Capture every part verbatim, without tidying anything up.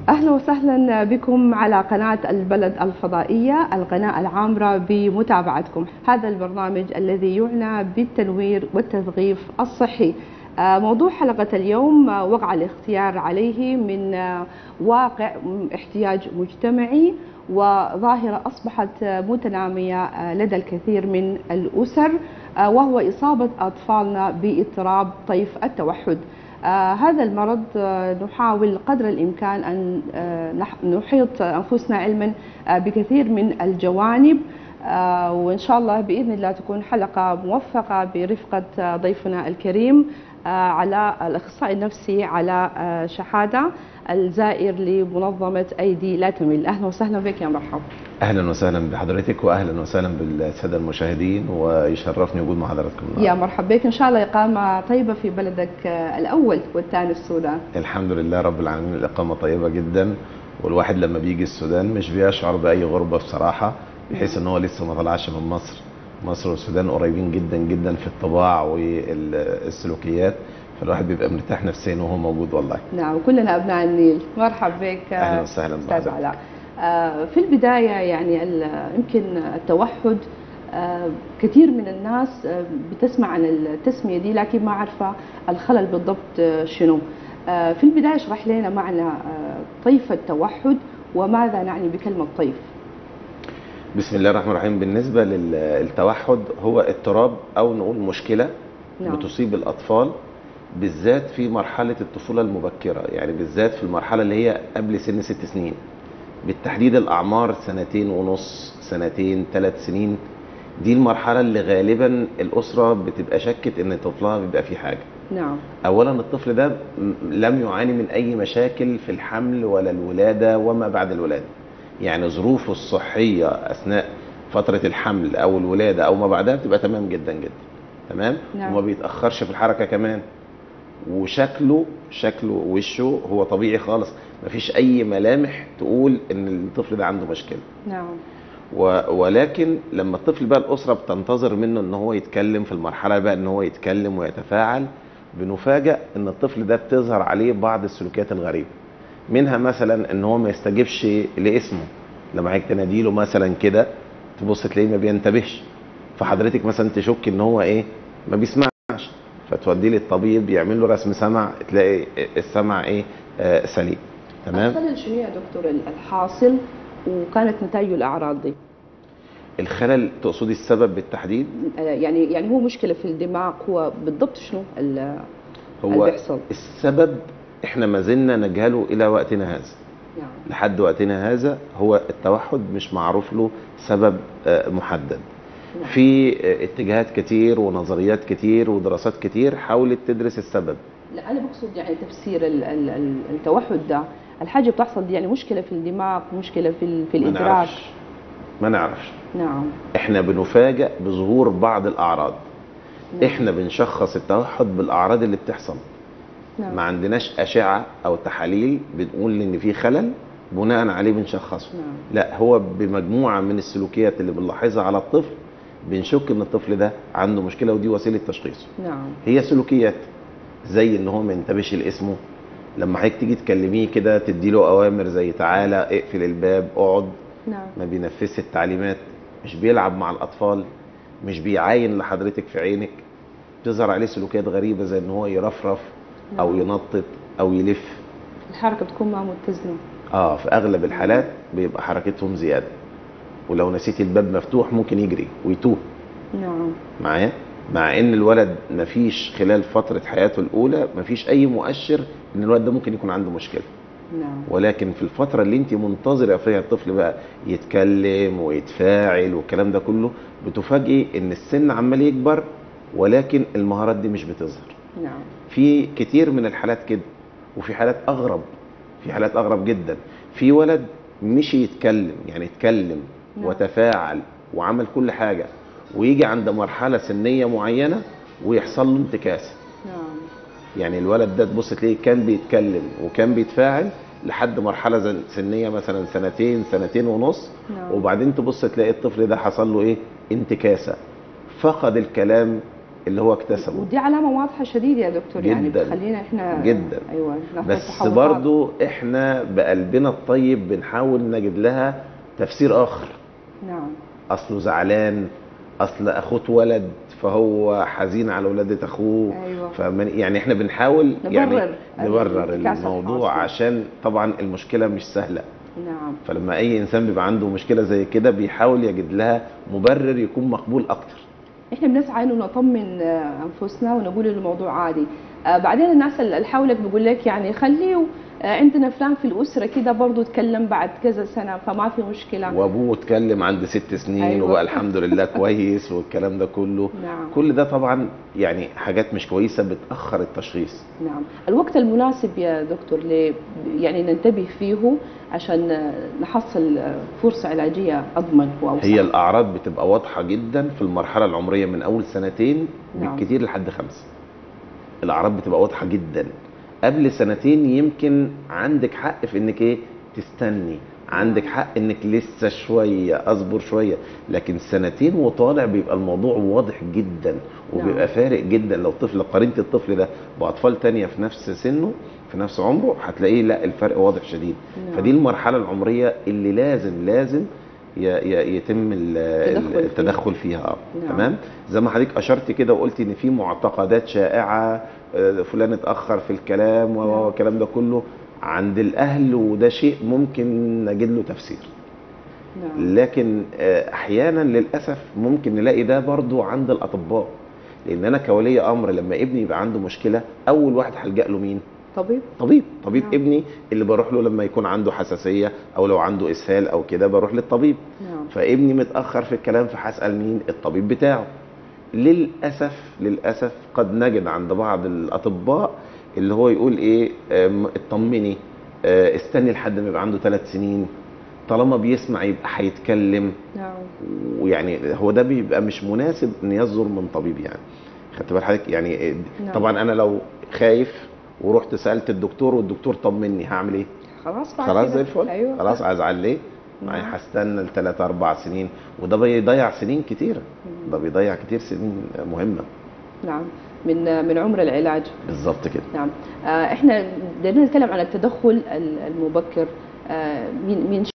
أهلا وسهلا بكم على قناة البلد الفضائية، القناة العامرة بمتابعتكم. هذا البرنامج الذي يعنى بالتنوير والتثقيف الصحي. موضوع حلقة اليوم وقع الاختيار عليه من واقع احتياج مجتمعي وظاهرة أصبحت متنامية لدى الكثير من الأسر، وهو إصابة أطفالنا باضطراب طيف التوحد. آه هذا المرض آه نحاول قدر الإمكان أن آه نحيط أنفسنا علما آه بكثير من الجوانب، آه وإن شاء الله بإذن الله تكون حلقة موفقة برفقة آه ضيفنا الكريم آه على الأخصائي النفسي على آه شحادة الزائر لمنظمة أيدي لا تمل. أهلا وسهلا بك يا مرحبا. اهلا وسهلا بحضرتك واهلا وسهلا بالساده المشاهدين، ويشرفني وجود مع حضراتكم. يا مرحبا بك، ان شاء الله اقامه طيبه في بلدك الاول والثاني السودان. الحمد لله رب العالمين، الاقامه طيبه جدا، والواحد لما بيجي السودان مش بيشعر باي غربه بصراحه، بحيث ان هو لسه ما طلعش من مصر. مصر والسودان قريبين جدا جدا في الطباع والسلوكيات، فالواحد بيبقى مرتاح نفسيا وهو موجود والله. نعم، كلنا ابناء النيل. مرحبا بك. اهلا وسهلا استاذ علاء. في البداية يعني يمكن التوحد كثير من الناس بتسمع عن التسمية دي لكن ما عارفة الخلل بالضبط شنو. في البداية اشرح لنا معنى طيف التوحد وماذا نعني بكلمة طيف. بسم الله الرحمن الرحيم. بالنسبة للتوحد هو اضطراب أو نقول مشكلة نعم. بتصيب الأطفال بالذات في مرحلة الطفولة المبكرة، يعني بالذات في المرحلة اللي هي قبل سن ست سنين، بالتحديد الأعمار سنتين ونص، سنتين، ثلاث سنين. دي المرحلة اللي غالبا الأسرة بتبقى شكت إن طفلها بيبقى فيه حاجة. نعم. أولا الطفل ده لم يعاني من أي مشاكل في الحمل ولا الولادة وما بعد الولادة، يعني ظروفه الصحية أثناء فترة الحمل أو الولادة أو ما بعدها بتبقى تمام جدا جدا تمام. نعم. وما بيتأخرش في الحركة كمان، وشكله شكله وشه هو طبيعي خالص، مفيش اي ملامح تقول ان الطفل ده عنده مشكله. نعم. ولكن لما الطفل بقى الاسره بتنتظر منه ان هو يتكلم في المرحله بقى ان هو يتكلم ويتفاعل، بنفاجئ ان الطفل ده بتظهر عليه بعض السلوكيات الغريبه، منها مثلا ان هو ما يستجيبش لاسمه. لما حضرتك تناديله مثلا كده تبص تلاقيه ما بينتبهش، فحضرتك مثلا تشك ان هو ايه ما بيسمعش، فتوديه للطبيب يعمل له رسم سمع، تلاقي السمع ايه آه سليم. تمام. الخلل شنو يا دكتور الحاصل وكانت نتائجه الاعراض دي؟ الخلل تقصدي السبب بالتحديد؟ يعني يعني هو مشكله في الدماغ، هو بالضبط شنو اللي هو بيحصل؟ السبب احنا ما زلنا نجهله الى وقتنا هذا. نعم. لحد وقتنا هذا هو التوحد مش معروف له سبب آه محدد. نعم. في اتجاهات كتير ونظريات كتير ودراسات كتير حاولت تدرس السبب. لا انا بقصد يعني تفسير التوحد ده، الحاجه بتحصل دي يعني مشكله في الدماغ، مشكله في في الادراك. ما نعرفش ما نعرفش نعم. احنا بنفاجئ بظهور بعض الاعراض. نعم. احنا بنشخص التوحد بالاعراض اللي بتحصل. نعم. ما عندناش اشعه او تحاليل بنقول ان في خلل بناء عليه بنشخصه. نعم. لا، هو بمجموعه من السلوكيات اللي بنلاحظها على الطفل بنشك ان الطفل ده عنده مشكله، ودي وسيله تشخيصه. نعم. هي سلوكيات زي ان هو ما ينتبهش لاسمه، لما حضرتك تيجي تكلميه كده تدي له اوامر زي تعالى اقفل الباب اقعد. نعم. ما بينفذش التعليمات، مش بيلعب مع الاطفال، مش بيعاين لحضرتك في عينك. بتظهر عليه سلوكيات غريبه زي ان هو يرفرف. نعم. او ينطط او يلف. الحركه بتكون ما متزنه. اه في اغلب الحالات بيبقى حركتهم زياده، ولو نسيت الباب مفتوح ممكن يجري ويتوه. نعم. معايا؟ مع ان الولد مفيش خلال فتره حياته الاولى مفيش اي مؤشر ان الولد ده ممكن يكون عنده مشكله. نعم. ولكن في الفتره اللي انت منتظره فيها الطفل بقى يتكلم ويتفاعل والكلام ده كله، بتفاجئي ان السن عمال يكبر ولكن المهارات دي مش بتظهر. نعم. في كتير من الحالات كده، وفي حالات اغرب، في حالات اغرب جدا. في ولد مشي يتكلم، يعني اتكلم. نعم. وتفاعل وعمل كل حاجه، ويجي عند مرحله سنيه معينه ويحصل له انتكاسه. نعم. يعني الولد ده تبص تلاقيه كان بيتكلم وكان بيتفاعل لحد مرحله سنيه مثلا سنتين سنتين ونص. نعم. وبعدين تبص تلاقي الطفل ده حصل له ايه انتكاسه، فقد الكلام اللي هو اكتسبه. ودي علامه واضحه شديده يا دكتور، جداً يعني بتخلينا احنا جدا. ايوه بس برضو احنا بقلبنا الطيب بنحاول نجد لها تفسير اخر. نعم. اصله زعلان، اصل اخوه اتولد فهو حزين على ولاده اخوه. أيوة. فمن يعني احنا بنحاول يعني نبرر نبرر الموضوع عشان طبعا المشكله مش سهله. نعم. فلما اي انسان بيبقى عنده مشكله زي كده بيحاول يجد لها مبرر يكون مقبول اكتر. احنا بنسعى انه نطمن انفسنا ونقول الموضوع عادي. آه بعدين الناس اللي حولك بيقول لك يعني خليه آه عندنا فلان في الاسره كده برضه اتكلم بعد كذا سنه فما في مشكله، وابوه اتكلم عند ست سنين. أيوة. وبقى الحمد لله كويس والكلام ده كله. نعم. كل ده طبعا يعني حاجات مش كويسه بتاخر التشخيص. نعم. الوقت المناسب يا دكتور ل يعني ننتبه فيه عشان نحصل فرصه علاجيه اضمن واوسع. هي الاعراض بتبقى واضحه جدا في المرحله العمريه من اول سنتين. نعم. بالكثير لحد خمسه. الاعراض بتبقى واضحه جدا. قبل سنتين يمكن عندك حق في انك ايه تستني، عندك حق انك لسه شويه اصبر شويه، لكن سنتين وطالع بيبقى الموضوع واضح جدا وبيبقى نعم. فارق جدا. لو طفل قارنت الطفل ده باطفال تانية في نفس سنه في نفس عمره هتلاقيه لا الفرق واضح شديد. نعم. فدي المرحله العمريه اللي لازم لازم يتم التدخل فيها. نعم. تمام. زي ما حضرتك اشرت كده وقلتي ان في معتقدات شائعه فلان اتاخر في الكلام والكلام ده كله عند الاهل، وده شيء ممكن نجد له تفسير. نعم. لكن احيانا للاسف ممكن نلاقي ده برضو عند الاطباء، لان انا كولي امر لما ابني يبقى عنده مشكله اول واحد هلجأ له مين؟ طبيب. طبيب طبيب نعم. ابني اللي بروح له لما يكون عنده حساسيه او لو عنده اسهال او كده بروح للطبيب. نعم. فابني متاخر في الكلام فهسال مين؟ الطبيب بتاعه. للاسف للاسف قد نجد عند بعض الاطباء اللي هو يقول ايه اطمني اه استني لحد ما يبقى عنده ثلاث سنين طالما بيسمع يبقى هيتكلم. نعم. ويعني هو ده بيبقى مش مناسب ان يصدر من طبيب. يعني خدت بال حضرتك يعني. نعم. طبعا انا لو خايف ورحت سالت الدكتور والدكتور طمني هعمل ايه؟ خلاص خلاص زي الفل. أيوة. خلاص ازعل ليه؟ يعني هستنى لثلاث اربع سنين وده بيضيع سنين كتيره. ده بيضيع كتير سنين مهمه. نعم. من من عمر العلاج. بالظبط كده. نعم. آه احنا بدنا نتكلم عن التدخل المبكر. آه مين مين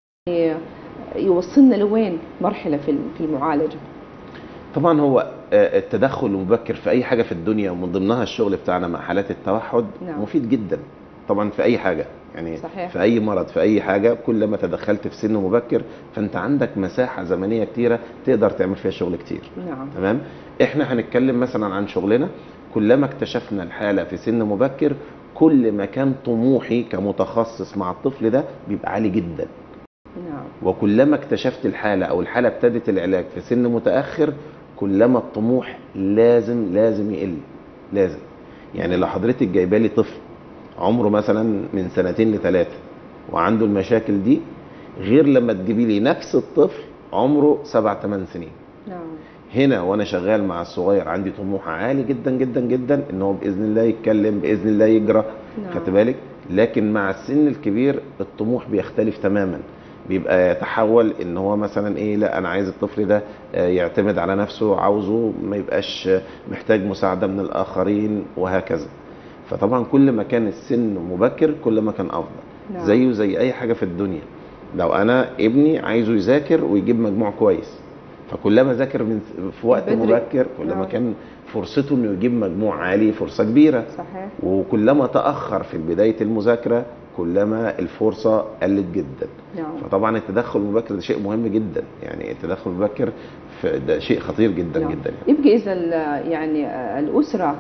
يوصلنا لوين مرحله في في المعالجه؟ طبعا هو التدخل المبكر في اي حاجه في الدنيا ومن ضمنها الشغل بتاعنا مع حالات التوحد. نعم. مفيد جدا طبعا في اي حاجه يعني. صحيح. في اي مرض في اي حاجه كل ما تدخلت في سن مبكر فانت عندك مساحه زمنيه كتيره تقدر تعمل فيها شغل كتير. نعم. تمام. احنا هنتكلم مثلا عن شغلنا. كلما اكتشفنا الحاله في سن مبكر كل ما كان طموحي كمتخصص مع الطفل ده بيبقى عالي جدا. نعم. وكلما اكتشفت الحاله او الحاله ابتدت العلاج في سن متاخر كلما الطموح لازم لازم يقل. لازم يعني لو حضرتك جايبه لي طفل عمره مثلا من سنتين لثلاثه وعنده المشاكل دي غير لما تجيبي لي نفس الطفل عمره سبع ثمان سنين. نعم. هنا وانا شغال مع الصغير عندي طموح عالي جدا جدا جدا ان هو باذن الله يتكلم باذن الله يجرى. نعم. خدت بالك. لكن مع السن الكبير الطموح بيختلف تماما. بيبقى يتحول ان هو مثلا ايه لا انا عايز الطفل ده يعتمد على نفسه عاوزه ما يبقاش محتاج مساعده من الاخرين وهكذا. فطبعا كل ما كان السن مبكر كل ما كان افضل. نعم. زيه زي اي حاجه في الدنيا. لو انا ابني عايزه يذاكر ويجيب مجموع كويس فكلما ذاكر من في وقت بدري. مبكر كلما نعم. كان فرصته انه يجيب مجموع عالي فرصه كبيره. صحيح. وكلما تاخر في بدايه المذاكره كلما الفرصه قلت جدا. نعم. فطبعا التدخل المبكر ده شيء مهم جدا. يعني التدخل المبكر ده شيء خطير جدا. نعم. جدا يعني. يبقى اذا يعني الاسره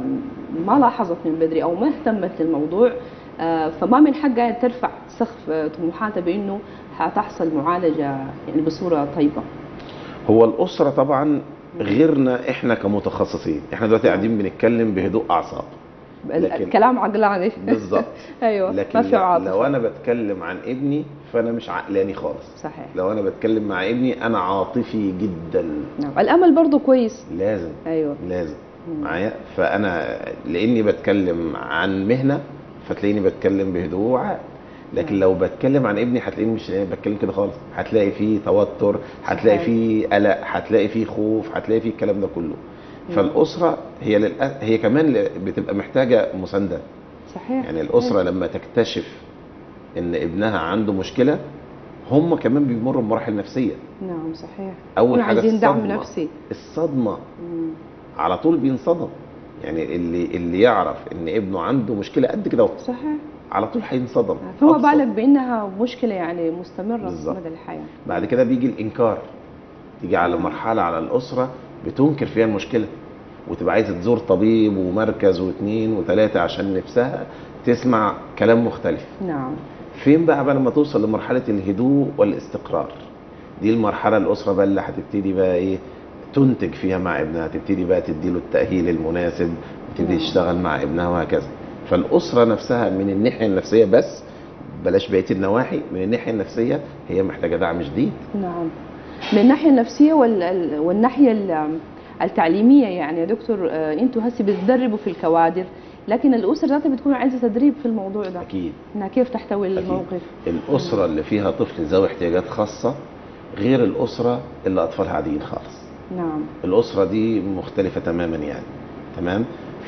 ما لاحظت من بدري او ما اهتمت للموضوع فما من حقها ترفع سقف طموحاتها بانه حتحصل معالجه يعني بصوره طيبه. هو الاسره طبعا غيرنا احنا كمتخصصين. احنا دلوقتي قاعدين بنتكلم بهدوء اعصاب. الكلام عقلاني. بالظبط. ايوه. لكن ما في عاطفه. لو انا بتكلم عن ابني فانا مش عقلاني خالص. صحيح. لو انا بتكلم مع ابني انا عاطفي جدا. نعم. الامل برضو كويس. لازم. ايوه. لازم. معايا. فانا لاني بتكلم عن مهنه فتلاقيني بتكلم بهدوء وعقل. لكن لو بتكلم عن ابني هتلاقيني مش بتكلم كده خالص. هتلاقي فيه توتر، هتلاقي فيه قلق، هتلاقي فيه خوف، هتلاقي فيه الكلام ده كله. فالاسره هي للأ... هي كمان بتبقى محتاجه مسانده. صحيح. يعني الاسره صحيح. لما تكتشف ان ابنها عنده مشكله، هم كمان بيمروا بمراحل نفسيه. نعم صحيح. اول حاجه عايزين دعم الصدمة. نفسي. الصدمه مم. على طول بينصدم. يعني اللي اللي يعرف ان ابنه عنده مشكله قد كده صحيح. على طول هينصدم. فهو أبسط. بالك بانها مشكله يعني مستمره بالظبط. مدى الحياه. بعد كده بيجي الانكار، تيجي على نعم. مرحله على الاسره بتنكر فيها المشكله، وتبقى عايزه تزور طبيب ومركز واثنين وثلاثه عشان نفسها تسمع كلام مختلف. نعم. فين بقى بقى لما توصل لمرحله الهدوء والاستقرار؟ دي المرحله الاسره بقى اللي هتبتدي بقى ايه، تنتج فيها مع ابنها، تبتدي بقى تديله التاهيل المناسب، تبتدي نعم. تشتغل مع ابنها وهكذا. فالاسره نفسها من الناحيه النفسيه بس، بلاش بقيه النواحي، من الناحيه النفسيه هي محتاجه دعم شديد. نعم. من الناحيه النفسيه وال... والناحيه ال- التعليميه يعني يا دكتور، آه، انتوا هسه بتدربوا في الكوادر، لكن الاسره ذاتها بتكون عايزه تدريب في الموضوع ده. اكيد. انها كيف تحتوي أكيد. الموقف. الاسره اللي فيها طفل ذوي احتياجات خاصه غير الاسره اللي اطفالها عاديين خالص. نعم. الاسره دي مختلفه تماما يعني. تمام.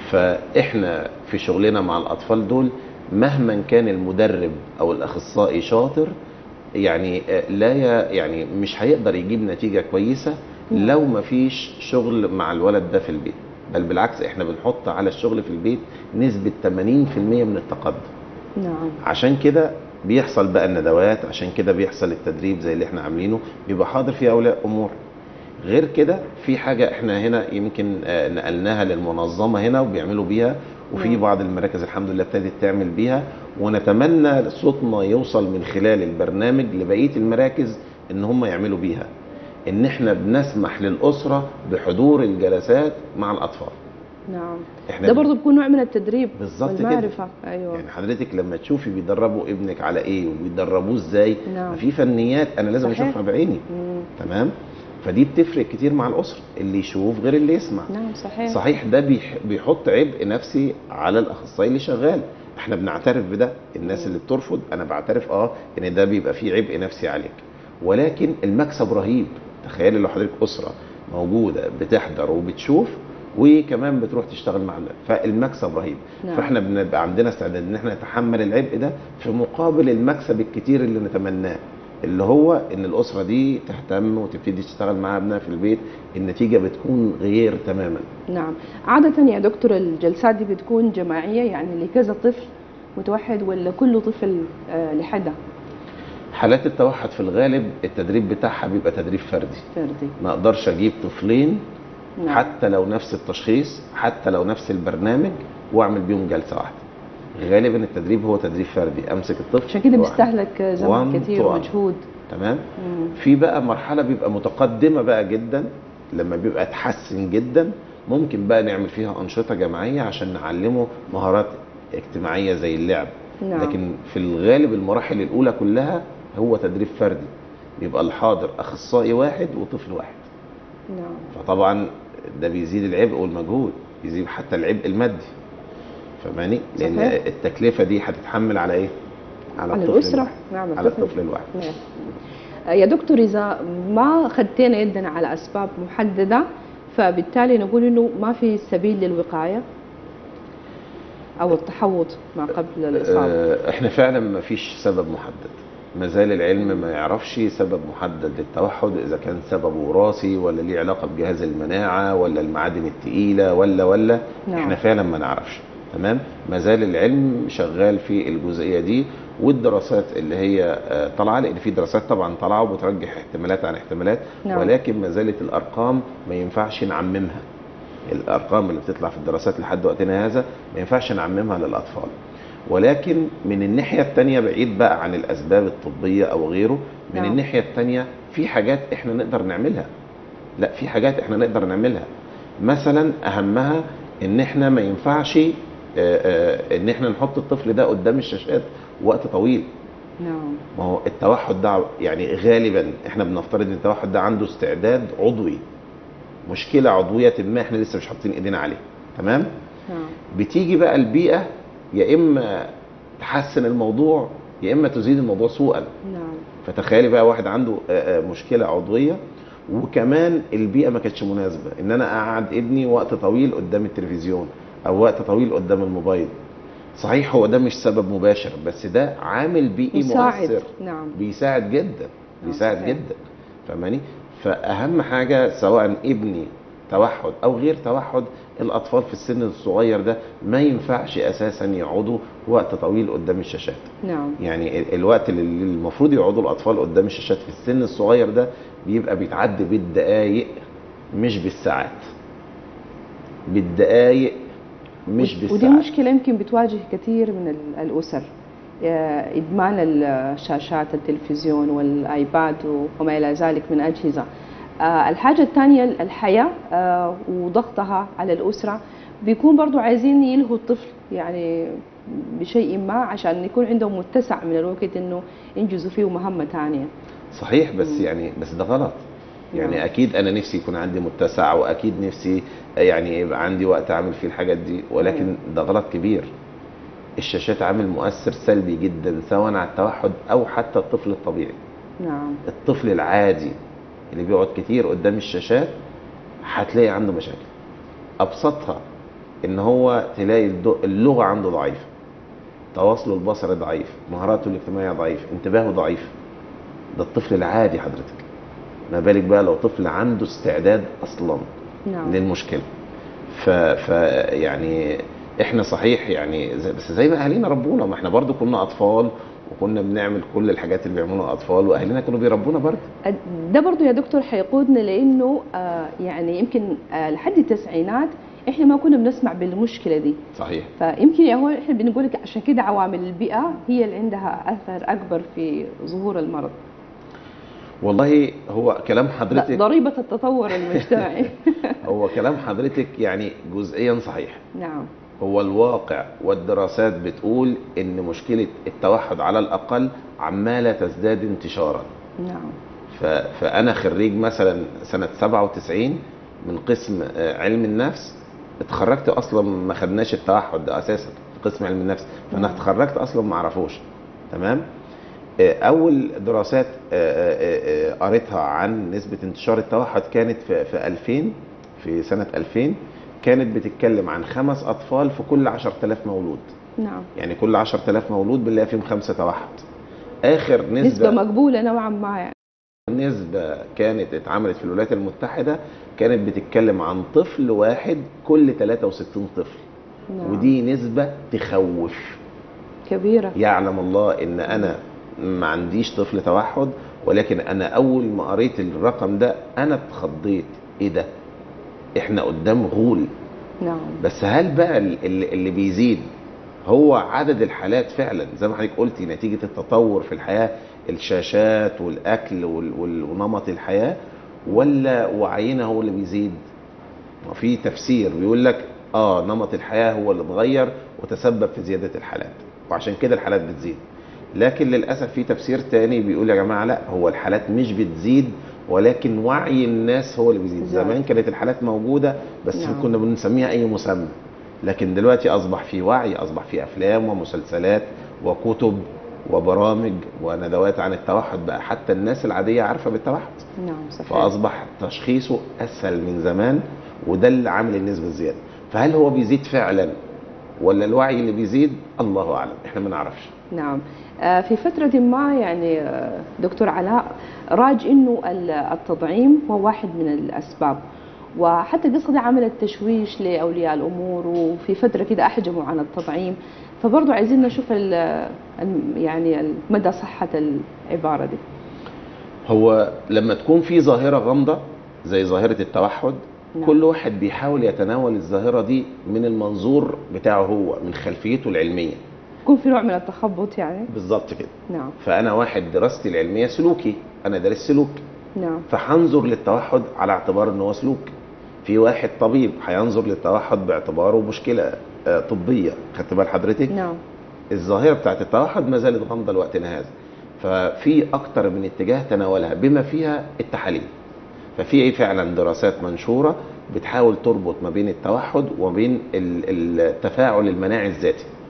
فاحنا في شغلنا مع الاطفال دول مهما كان المدرب او الاخصائي شاطر، يعني لا ي- يعني مش هيقدر يجيب نتيجه كويسه لو ما فيش شغل مع الولد ده في البيت. بل بالعكس احنا بنحط على الشغل في البيت نسبه ثمانين في المية من التقدم. نعم. عشان كده بيحصل بقى الندوات، عشان كده بيحصل التدريب زي اللي احنا عاملينه، بيبقى حاضر فيه اولياء امور. غير كده في حاجه احنا هنا يمكن آه، نقلناها للمنظمه هنا وبيعملوا بيها، وفي نعم. بعض المراكز الحمد لله ابتدت تعمل بيها، ونتمنى صوتنا يوصل من خلال البرنامج لبقيه المراكز ان هم يعملوا بيها. ان احنا بنسمح للاسره بحضور الجلسات مع الاطفال. نعم. احنا ده بن- برضه بيكون نوع من التدريب بالظبط كده. والمعرفه. ايوه. يعني حضرتك لما تشوفي بيدربوا ابنك على ايه وبيدربوه ازاي، نعم. في فنيات انا لازم صحيح. اشوفها بعيني. مم. تمام. فدي بتفرق كتير مع الاسره، اللي يشوف غير اللي يسمع. نعم صحيح. صحيح ده بيح- بيحط عبء نفسي على الاخصائي اللي شغال، احنا بنعترف بده. الناس مم. اللي بترفض انا بعترف اه ان ده بيبقى فيه عبء نفسي عليك، ولكن المكسب رهيب. تخيلي لو حضرتك اسره موجوده بتحضر وبتشوف وكمان بتروح تشتغل مع الناس، فالمكسب رهيب. نعم. فاحنا بنبقى عندنا استعداد ان احنا نتحمل العبء ده في مقابل المكسب الكتير اللي نتمناه، اللي هو ان الاسره دي تهتم وتبتدي تشتغل مع ابنها في البيت. النتيجه بتكون غير تماما. نعم. عادة يا دكتور الجلسات دي بتكون جماعية يعني لكذا طفل متوحد، ولا كل طفل آه، لحدة؟ حالات التوحد في الغالب التدريب بتاعها بيبقى تدريب فردي. فردي. ما اقدرش اجيب طفلين نعم. حتى لو نفس التشخيص، حتى لو نفس البرنامج، واعمل بيهم جلسه واحده. غالبا التدريب هو تدريب فردي، امسك الطفل عشان كده واحد. بيستهلك زمن one كتير to one. ومجهود. تمام. مم. في بقى مرحله بيبقى متقدمه بقى جدا، لما بيبقى اتحسن جدا ممكن بقى نعمل فيها انشطه جماعيه عشان نعلمه مهارات اجتماعيه زي اللعب. نعم. لكن في الغالب المراحل الاولى كلها هو تدريب فردي، بيبقى الحاضر اخصائي واحد وطفل واحد. نعم. فطبعا ده بيزيد العبء والمجهود، يزيد حتى العبء المادي. فاهماني؟ لان صحيح. التكلفه دي هتتحمل على ايه؟ على, على الطفل الأسرة. الواحد. نعم. على الطفل. الطفل الواحد. نعم. آه، يا دكتور إذا ما خدينا يدنا على أسباب محددة، فبالتالي نقول إنه ما في سبيل للوقاية أو التحوط ما قبل الإصابة. آه، احنا فعلا ما فيش سبب محدد، ما زال العلم ما يعرفش سبب محدد للتوحد، اذا كان سببه وراثي ولا ليه علاقه بجهاز المناعه ولا المعادن الثقيله ولا ولا نعم. احنا فعلا ما نعرفش. تمام. ما زال العلم شغال في الجزئيه دي، والدراسات اللي هي آه، طالعه، لان في دراسات طبعا طالعه وبترجح احتمالات عن احتمالات. نعم. ولكن ما زالت الارقام ما ينفعش نعممها. الارقام اللي بتطلع في الدراسات لحد وقتنا هذا ما ينفعش نعممها للاطفال. ولكن من الناحيه الثانيه بعيد بقى عن الاسباب الطبيه او غيره، من نعم. الناحيه الثانيه في حاجات احنا نقدر نعملها. لا، في حاجات احنا نقدر نعملها. مثلا اهمها ان احنا ما ينفعش آه، آه، ان احنا نحط الطفل ده قدام الشاشات وقت طويل. نعم. ما هو التوحد ده يعني غالبا احنا بنفترض ان التوحد ده عنده استعداد عضوي، مشكله عضويه ما احنا لسه مش حاطين ايدينا عليها. تمام. نعم. بتيجي بقى البيئه يا اما تحسن الموضوع يا اما تزيد الموضوع سوءا. نعم. فتخيلي بقى واحد عنده آه، آه، مشكله عضويه وكمان البيئه ما كانتش مناسبه ان انا اقعد ابني وقت طويل قدام التلفزيون او وقت طويل قدام الموبايل. صحيح هو ده مش سبب مباشر، بس ده عامل بيئي مساعد. مؤثر. نعم. بيساعد جدا، بيساعد صحيح. جدا. فاهماني؟ فاهم حاجه سواء ابني توحد او غير توحد، الاطفال في السن الصغير ده ما ينفعش اساسا يقعدوا وقت طويل قدام الشاشات. نعم. يعني ال- الوقت اللي المفروض يقعدوا الاطفال قدام الشاشات في السن الصغير ده بيبقى بيتعدي بالدقايق مش بالساعات. بالدقايق مش ود- بالساعات. ودي مشكلة يمكن بتواجه كثير من ال- الأسر، آه، إدمان الشاشات التلفزيون والآيباد وما إلى ذلك من أجهزة. آه، الحاجة الثانية الحياة آه، وضغطها على الأسرة، بيكون برضو عايزين يلهوا الطفل يعني بشيء ما عشان يكون عندهم متسع من الوقت إنه ينجزوا فيه مهمة ثانية. صحيح، بس مم. يعني بس ده غلط. يعني نعم. اكيد انا نفسي يكون عندي متسع، واكيد نفسي يعني يبقى عندي وقت اعمل فيه الحاجات دي، ولكن مم. ده غلط كبير. الشاشات عامل مؤثر سلبي جدا سواء على التوحد او حتى الطفل الطبيعي. نعم. الطفل العادي اللي بيقعد كتير قدام الشاشات هتلاقي عنده مشاكل. ابسطها ان هو تلاقي الد- اللغه عنده ضعيفه، تواصله البصري ضعيف، مهاراته الاجتماعيه ضعيف، انتباهه ضعيف. ده الطفل العادي حضرتك، ما بالك بقى لو طفل عنده استعداد اصلا نعم. للمشكله. ف... ف يعني احنا صحيح يعني زي... بس زي ما اهالينا ربونا، ما احنا برضو كنا اطفال وكنا بنعمل كل الحاجات اللي بيعملوها الاطفال، واهالينا كانوا بيربونا برضو. ده برضو يا دكتور حيقودنا لانه آه يعني يمكن آه لحد التسعينات احنا ما كنا بنسمع بالمشكله دي. صحيح. فيمكن يا هو احنا بنقول لك عشان كده عوامل البيئه هي اللي عندها اثر اكبر في ظهور المرض. والله هو كلام حضرتك ضريبه التطور المجتمعي. هو كلام حضرتك يعني جزئيا صحيح. نعم. هو الواقع والدراسات بتقول ان مشكله التوحد على الاقل عماله تزداد انتشارا. نعم. ف... فانا خريج مثلا سنه سبعة وتسعين من قسم آه، علم النفس. اتخرجت اصلا ما خدناش التوحد ده اساسا في قسم علم النفس، فانا نعم. اتخرجت اصلا ما اعرفوش. تمام. آه، اول دراسات آه، آه، آه، قريتها عن نسبه انتشار التوحد كانت في في ألفين، في سنه ألفين، كانت بتتكلم عن خمس اطفال في كل عشرة آلاف مولود. نعم. يعني كل عشرة آلاف مولود بنلاقي فيهم خمسه توحد. اخر نسبه نسبه مقبوله نوعا ما يعني. نسبة كانت اتعملت في الولايات المتحدة كانت بتتكلم عن طفل واحد كل ثلاثة وستين طفل. نعم. ودي نسبة تخوف. كبيره. يعلم الله ان انا ما عنديش طفل توحد، ولكن انا اول ما قريت الرقم ده انا اتخضيت. ايه ده؟ احنا قدام غول. نعم. بس هل بقى اللي, اللي بيزيد هو عدد الحالات فعلا زي ما حضرتك قلتي نتيجة التطور في الحياة، الشاشات والاكل وال- وال- ونمط الحياة، ولا وعينا هو اللي بيزيد؟ في تفسير بيقول لك اه نمط الحياة هو اللي اتغير وتسبب في زيادة الحالات، وعشان كده الحالات بتزيد. لكن للأسف في تفسير تاني بيقول يا جماعة لا، هو الحالات مش بتزيد ولكن وعي الناس هو اللي بيزيد. زاد. زمان كانت الحالات موجودة بس نعم. كنا بنسميها أي مسمى، لكن دلوقتي أصبح في وعي، أصبح في أفلام ومسلسلات وكتب وبرامج وندوات عن التوحد، بقى حتى الناس العادية عارفة بالتوحد. نعم صحيح. فأصبح تشخيصه أسهل من زمان، وده اللي عامل النسبة الزيادة. فهل هو بيزيد فعلا ولا الوعي اللي بيزيد؟ الله أعلم، إحنا ما نعرفش. نعم. آه، في فترة ما يعني آه، دكتور علاء راج انه ال- التطعيم هو واحد من الاسباب، وحتى القصة دي عملت تشويش لاولياء الامور، وفي فترة كده احجموا عن التطعيم. فبرضه عايزين نشوف ال ال- يعني مدى صحة العبارة دي. هو لما تكون في ظاهرة غامضة زي ظاهرة التوحد، نعم. كل واحد بيحاول يتناول الظاهرة دي من المنظور بتاعه هو، من خلفيته العلمية. يكون في نوع من التخبط يعني. بالظبط كده. نعم. فأنا واحد دراستي العلمية سلوكي، أنا دارس سلوك، نعم. فهنظر للتوحد على اعتبار ان هو سلوك. في واحد طبيب هينظر للتوحد باعتباره مشكله آه، طبيه. خدت بال حضرتك؟ نعم. الظاهره بتاعت التوحد ما زالت غامضه لوقتنا هذا، ففي اكتر من اتجاه تناولها بما فيها التحاليل. ففي فعلا دراسات منشوره بتحاول تربط ما بين التوحد وبين ال- التفاعل المناعي الذاتي.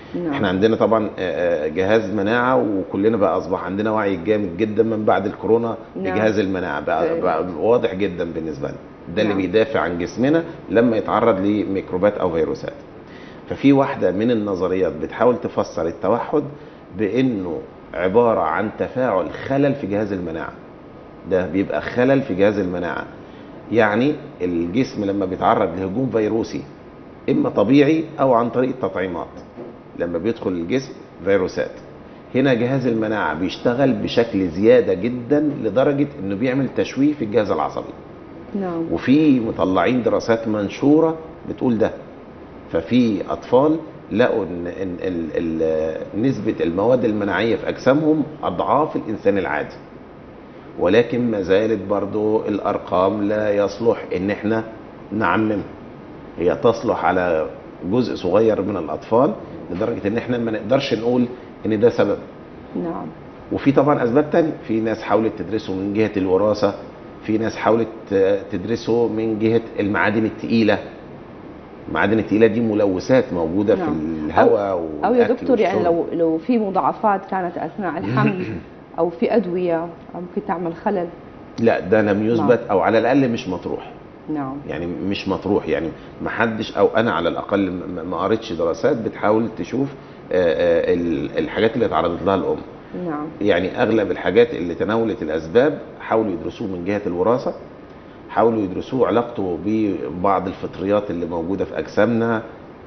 نعم. احنا عندنا طبعا جهاز مناعه، وكلنا بقى اصبح عندنا وعي جامد جدا من بعد الكورونا. نعم. بجهاز المناعه بقى, بقى واضح جدا بالنسبه لنا، ده اللي نعم. بيدافع عن جسمنا لما يتعرض لميكروبات او فيروسات. ففي واحده من النظريات بتحاول تفسر التوحد بانه عباره عن تفاعل خلل في جهاز المناعه. ده بيبقى خلل في جهاز المناعه، يعني الجسم لما بيتعرض لهجوم فيروسي اما طبيعي او عن طريق التطعيمات، لما بيدخل الجسم فيروسات، هنا جهاز المناعه بيشتغل بشكل زياده جدا لدرجه انه بيعمل تشويه في الجهاز العصبي. نعم. وفي مطلعين دراسات منشوره بتقول ده. ففي اطفال لقوا ان ان ال ال نسبه المواد المناعيه في اجسامهم اضعاف الانسان العادي، ولكن ما زالت برضو الارقام لا يصلح ان احنا نعمم. هي تصلح على جزء صغير من الاطفال لدرجه ان احنا ما نقدرش نقول ان ده سبب. نعم. وفي طبعا اسباب تانية. في ناس حاولت تدرسه من جهه الوراثه، في ناس حاولت تدرسه من جهه المعادن الثقيله. المعادن الثقيله دي ملوثات موجوده نعم. في الهواء او, أو يا دكتور يعني لو لو في مضاعفات كانت اثناء الحمل او في ادويه ممكن تعمل خلل. لا ده لم يثبت، او على الاقل مش مطروح. نعم. يعني مش مطروح، يعني ما حدش، او انا على الاقل ما قريتش دراسات بتحاول تشوف الحاجات اللي اتعرضت لها الام. نعم. يعني اغلب الحاجات اللي تناولت الاسباب حاولوا يدرسوه من جهه الوراثه، حاولوا يدرسوه علاقته ببعض الفطريات اللي موجوده في اجسامنا،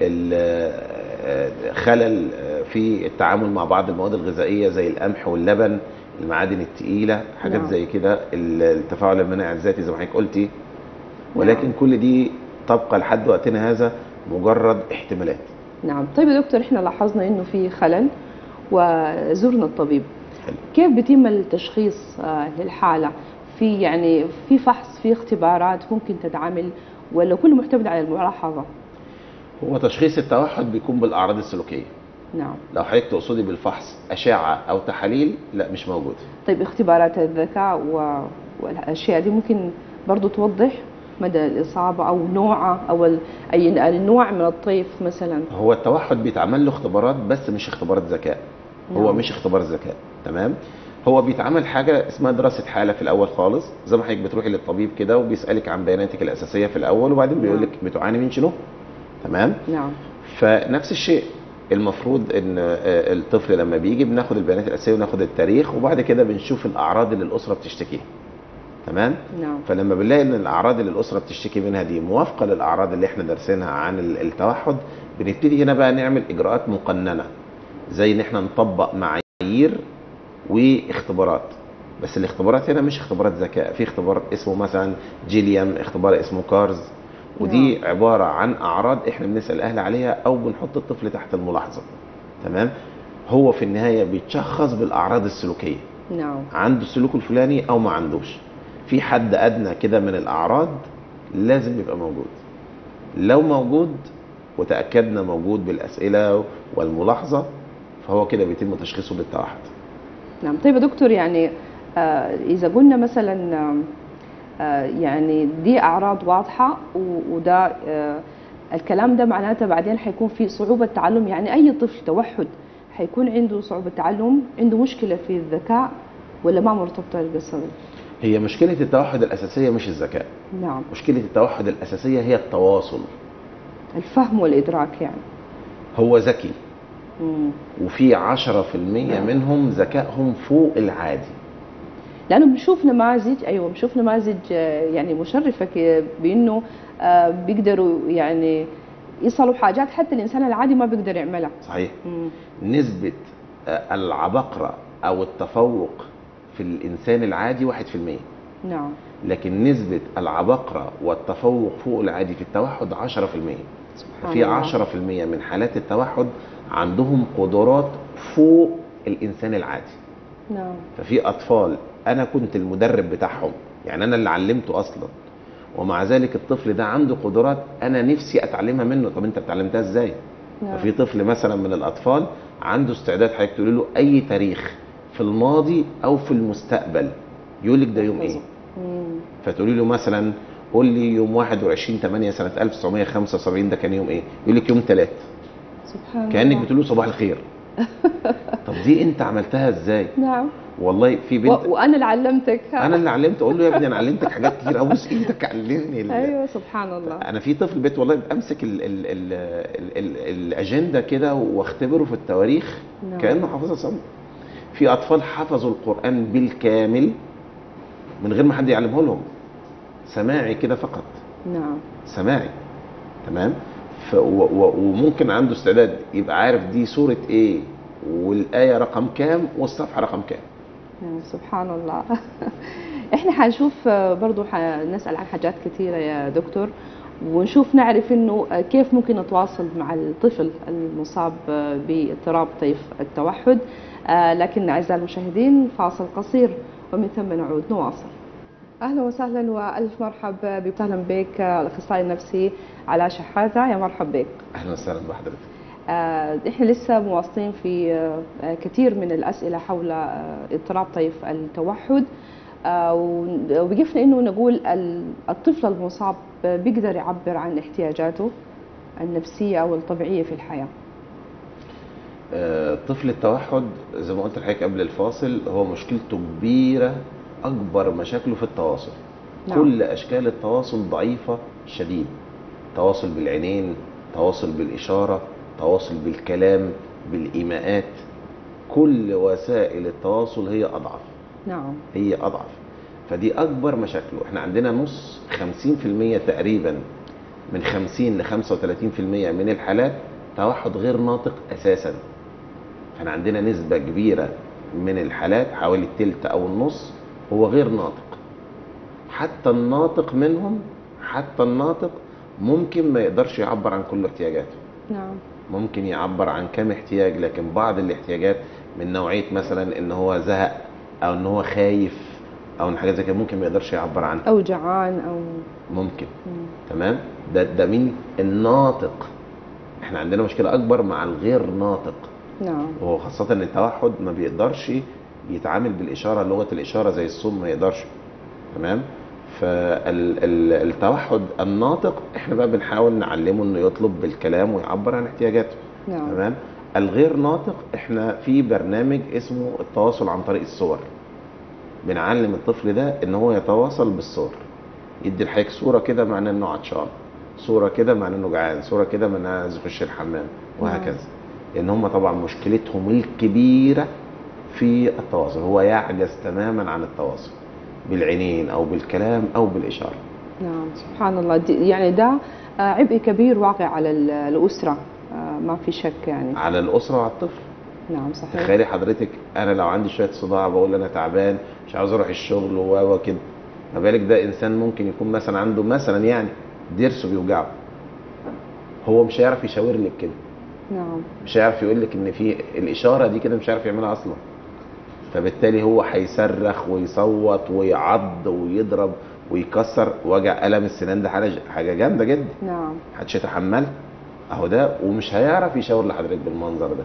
خلل في التعامل مع بعض المواد الغذائيه زي القمح واللبن، المعادن الثقيله، حاجات نعم. زي كده، التفاعل المناعي الذاتي زي ما حضرتك قلتي. ولكن نعم. كل دي تبقى لحد وقتنا هذا مجرد احتمالات. نعم. طيب يا دكتور، احنا لاحظنا انه في خلل وزرنا الطبيب. حلو. كيف بيتم التشخيص للحاله؟ في يعني في فحص، في اختبارات ممكن تتعمل، ولا كله معتمد على الملاحظه؟ هو تشخيص التوحد بيكون بالاعراض السلوكيه. نعم. لو حضرتك تقصدي بالفحص اشعه او تحاليل، لا مش موجود. طيب اختبارات الذكاء والاشياء دي ممكن برضو توضح مدى الاصابه او نوعها او اي النوع من الطيف مثلا؟ هو التوحد بيتعمل له اختبارات بس مش اختبارات ذكاء. نعم. هو مش اختبار ذكاء، تمام؟ هو بيتعمل حاجه اسمها دراسه حاله في الاول خالص، زي ما حضرتك بتروحي للطبيب كده وبيسالك عن بياناتك الاساسيه في الاول، وبعدين نعم. بيقول لك بتعاني من شنو، تمام؟ نعم. فنفس الشيء المفروض ان الطفل لما بيجي بناخد البيانات الاساسيه وناخد التاريخ، وبعد كده بنشوف الاعراض اللي الاسره بتشتكيها، تمام؟ نعم. فلما بنلاقي ان الاعراض اللي الاسره بتشتكي منها دي موافقه للاعراض اللي احنا دارسينها عن التوحد، بنبتدي هنا بقى نعمل اجراءات مقننه، زي ان احنا نطبق معايير واختبارات. بس الاختبارات هنا مش اختبارات ذكاء، في اختبار اسمه مثلا جيليام، اختبار اسمه كارز، ودي نعم. عباره عن اعراض احنا بنسال الاهل عليها او بنحط الطفل تحت الملاحظه، تمام؟ هو في النهايه بيتشخص بالاعراض السلوكيه. نعم. عنده السلوك الفلاني او ما عندوش. في حد ادنى كده من الاعراض لازم يبقى موجود. لو موجود وتاكدنا موجود بالاسئله والملاحظه، فهو كده بيتم تشخيصه بالتوحد. نعم. طيب يا دكتور، يعني آه اذا قلنا مثلا آه يعني دي اعراض واضحه وده آه الكلام ده معناته بعدين حيكون في صعوبه تعلم، يعني اي طفل توحد حيكون عنده صعوبه تعلم، عنده مشكله في الذكاء، ولا ما مرتبطه القصه دي؟ هي مشكله التوحد الاساسيه مش الذكاء. نعم. مشكله التوحد الاساسيه هي التواصل، الفهم والادراك. يعني هو ذكي وفي عشرة في المية منهم ذكائهم فوق العادي، لانه بنشوف نماذج، ايوه بنشوف نماذج يعني مشرفه بانه بيقدروا يعني يصلوا حاجات حتى الانسان العادي ما بيقدر يعملها. صحيح. مم. نسبه العبقره او التفوق في الانسان العادي واحد في المية. نعم. لكن نسبه العبقره والتفوق فوق العادي في التوحد عشرة في المية. في عشرة في المية من حالات التوحد عندهم قدرات فوق الانسان العادي. نعم. ففي اطفال انا كنت المدرب بتاعهم، يعني انا اللي علمته اصلا، ومع ذلك الطفل ده عنده قدرات انا نفسي اتعلمها منه. طب انت اتعلمتها ازاي؟ نعم. ففي طفل مثلا من الاطفال عنده استعداد حضرتك تقول له اي تاريخ في الماضي او في المستقبل، يقول لك ده يوم ايه؟ فتقولي له مثلا قول لي يوم واحد وعشرين تمانية سنه ألف وتسعمية وخمسة وسبعين ده كان يوم ايه؟ يقول لك يوم ثلاث. سبحان كانك الله. بتقول له صباح الخير. طب دي انت عملتها ازاي؟ نعم. والله في و... بنت وانا اللي علمتك. انا اللي علمت، اقول له يا ابني انا علمتك حاجات كتير، ابوس ايدك علمني ال... ايوه سبحان الله. انا في طفل بيت والله بمسك ال... ال... ال... ال... ال... الاجنده كده واختبره في التواريخ نعم. كانه حافظها صم. في اطفال حفظوا القران بالكامل من غير ما حد يعلمه لهم، سماعي كده فقط. نعم. سماعي. تمام. ف... و... و... وممكن عنده استعداد يبقى عارف دي سوره ايه والايه رقم كام والصفحه رقم كام. نعم سبحان الله. احنا حنشوف برضو حنسأل عن حاجات كثيرة يا دكتور، ونشوف نعرف انه كيف ممكن نتواصل مع الطفل المصاب باضطراب طيف التوحد. لكن اعزائي المشاهدين فاصل قصير ومن ثم نعود نواصل. اهلا وسهلا والف مرحبا بك، اهلا بك الاخصائي النفسي علاء شحاته، يا مرحبا بك. اهلا وسهلا بحضرتك. احنا لسه مواصلين في كثير من الاسئله حول اضطراب طيف التوحد، وبيقفنا انه نقول الطفل المصاب بيقدر يعبر عن احتياجاته النفسيه او الطبيعيه في الحياه. طفل التوحد زي ما قلت لحضرتك قبل الفاصل هو مشكلته كبيره، اكبر مشاكله في التواصل. نعم. كل اشكال التواصل ضعيفه شديد، تواصل بالعينين، تواصل بالاشاره، تواصل بالكلام، بالايماءات، كل وسائل التواصل هي اضعف. نعم. هي اضعف. فدي اكبر مشاكله. احنا عندنا نص خمسين في المية تقريبا، من خمسين ل خمسة وثلاثين في المية من الحالات توحد غير ناطق اساسا. فاحنا عندنا نسبة كبيرة من الحالات، حوالي التلت او النص هو غير ناطق. حتى الناطق منهم، حتى الناطق ممكن ما يقدرش يعبر عن كل احتياجاته. نعم. ممكن يعبر عن كم احتياج، لكن بعض الاحتياجات من نوعية مثلا ان هو زهق او ان هو خايف او ان حاجات زي كده ممكن ما يقدرش يعبر عنها، او جعان او ممكن. مم. تمام. ده ده مين؟ الناطق. احنا عندنا مشكلة اكبر مع الغير ناطق. نعم. وهو خاصة ان التوحد ما بيقدرش يتعامل بالاشارة، لغة الاشارة زي الصم ما يقدرش. تمام. فالتوحد الناطق احنا بقى بنحاول نعلمه انه يطلب بالكلام ويعبر عن احتياجاته. نعم. تمام. الغير ناطق احنا في برنامج اسمه التواصل عن طريق الصور، بنعلم الطفل ده ان هو يتواصل بالصور. يدي لحضرتك صوره كده معناه انه عطشان، صوره كده معناه انه جعان، صوره كده معناه عايز يخش الحمام، وهكذا. لان هم طبعا مشكلتهم الكبيره في التواصل، هو يعجز تماما عن التواصل بالعينين او بالكلام او بالاشاره. نعم سبحان الله. يعني ده عبء كبير واقع على الاسره، ما في شك يعني. على الاسره وعلى الطفل. نعم صحيح. تخيلي حضرتك انا لو عندي شويه صداع بقول انا تعبان مش عاوز اروح الشغل و كده، ما بالك ده انسان ممكن يكون مثلا عنده مثلا يعني ضرسه بيوجعه، هو مش هيعرف يشاور لك كده. نعم. مش هيعرف يقول لك ان في الاشاره دي كده، مش هيعرف يعملها اصلا. فبالتالي هو هيصرخ ويصوت ويعض ويضرب ويكسر. وجع الم السنان ده حاجه حاجه جامده جدا. نعم. محدش يتحمل اهو ده، ومش هيعرف يشاور لحضرتك بالمنظر ده.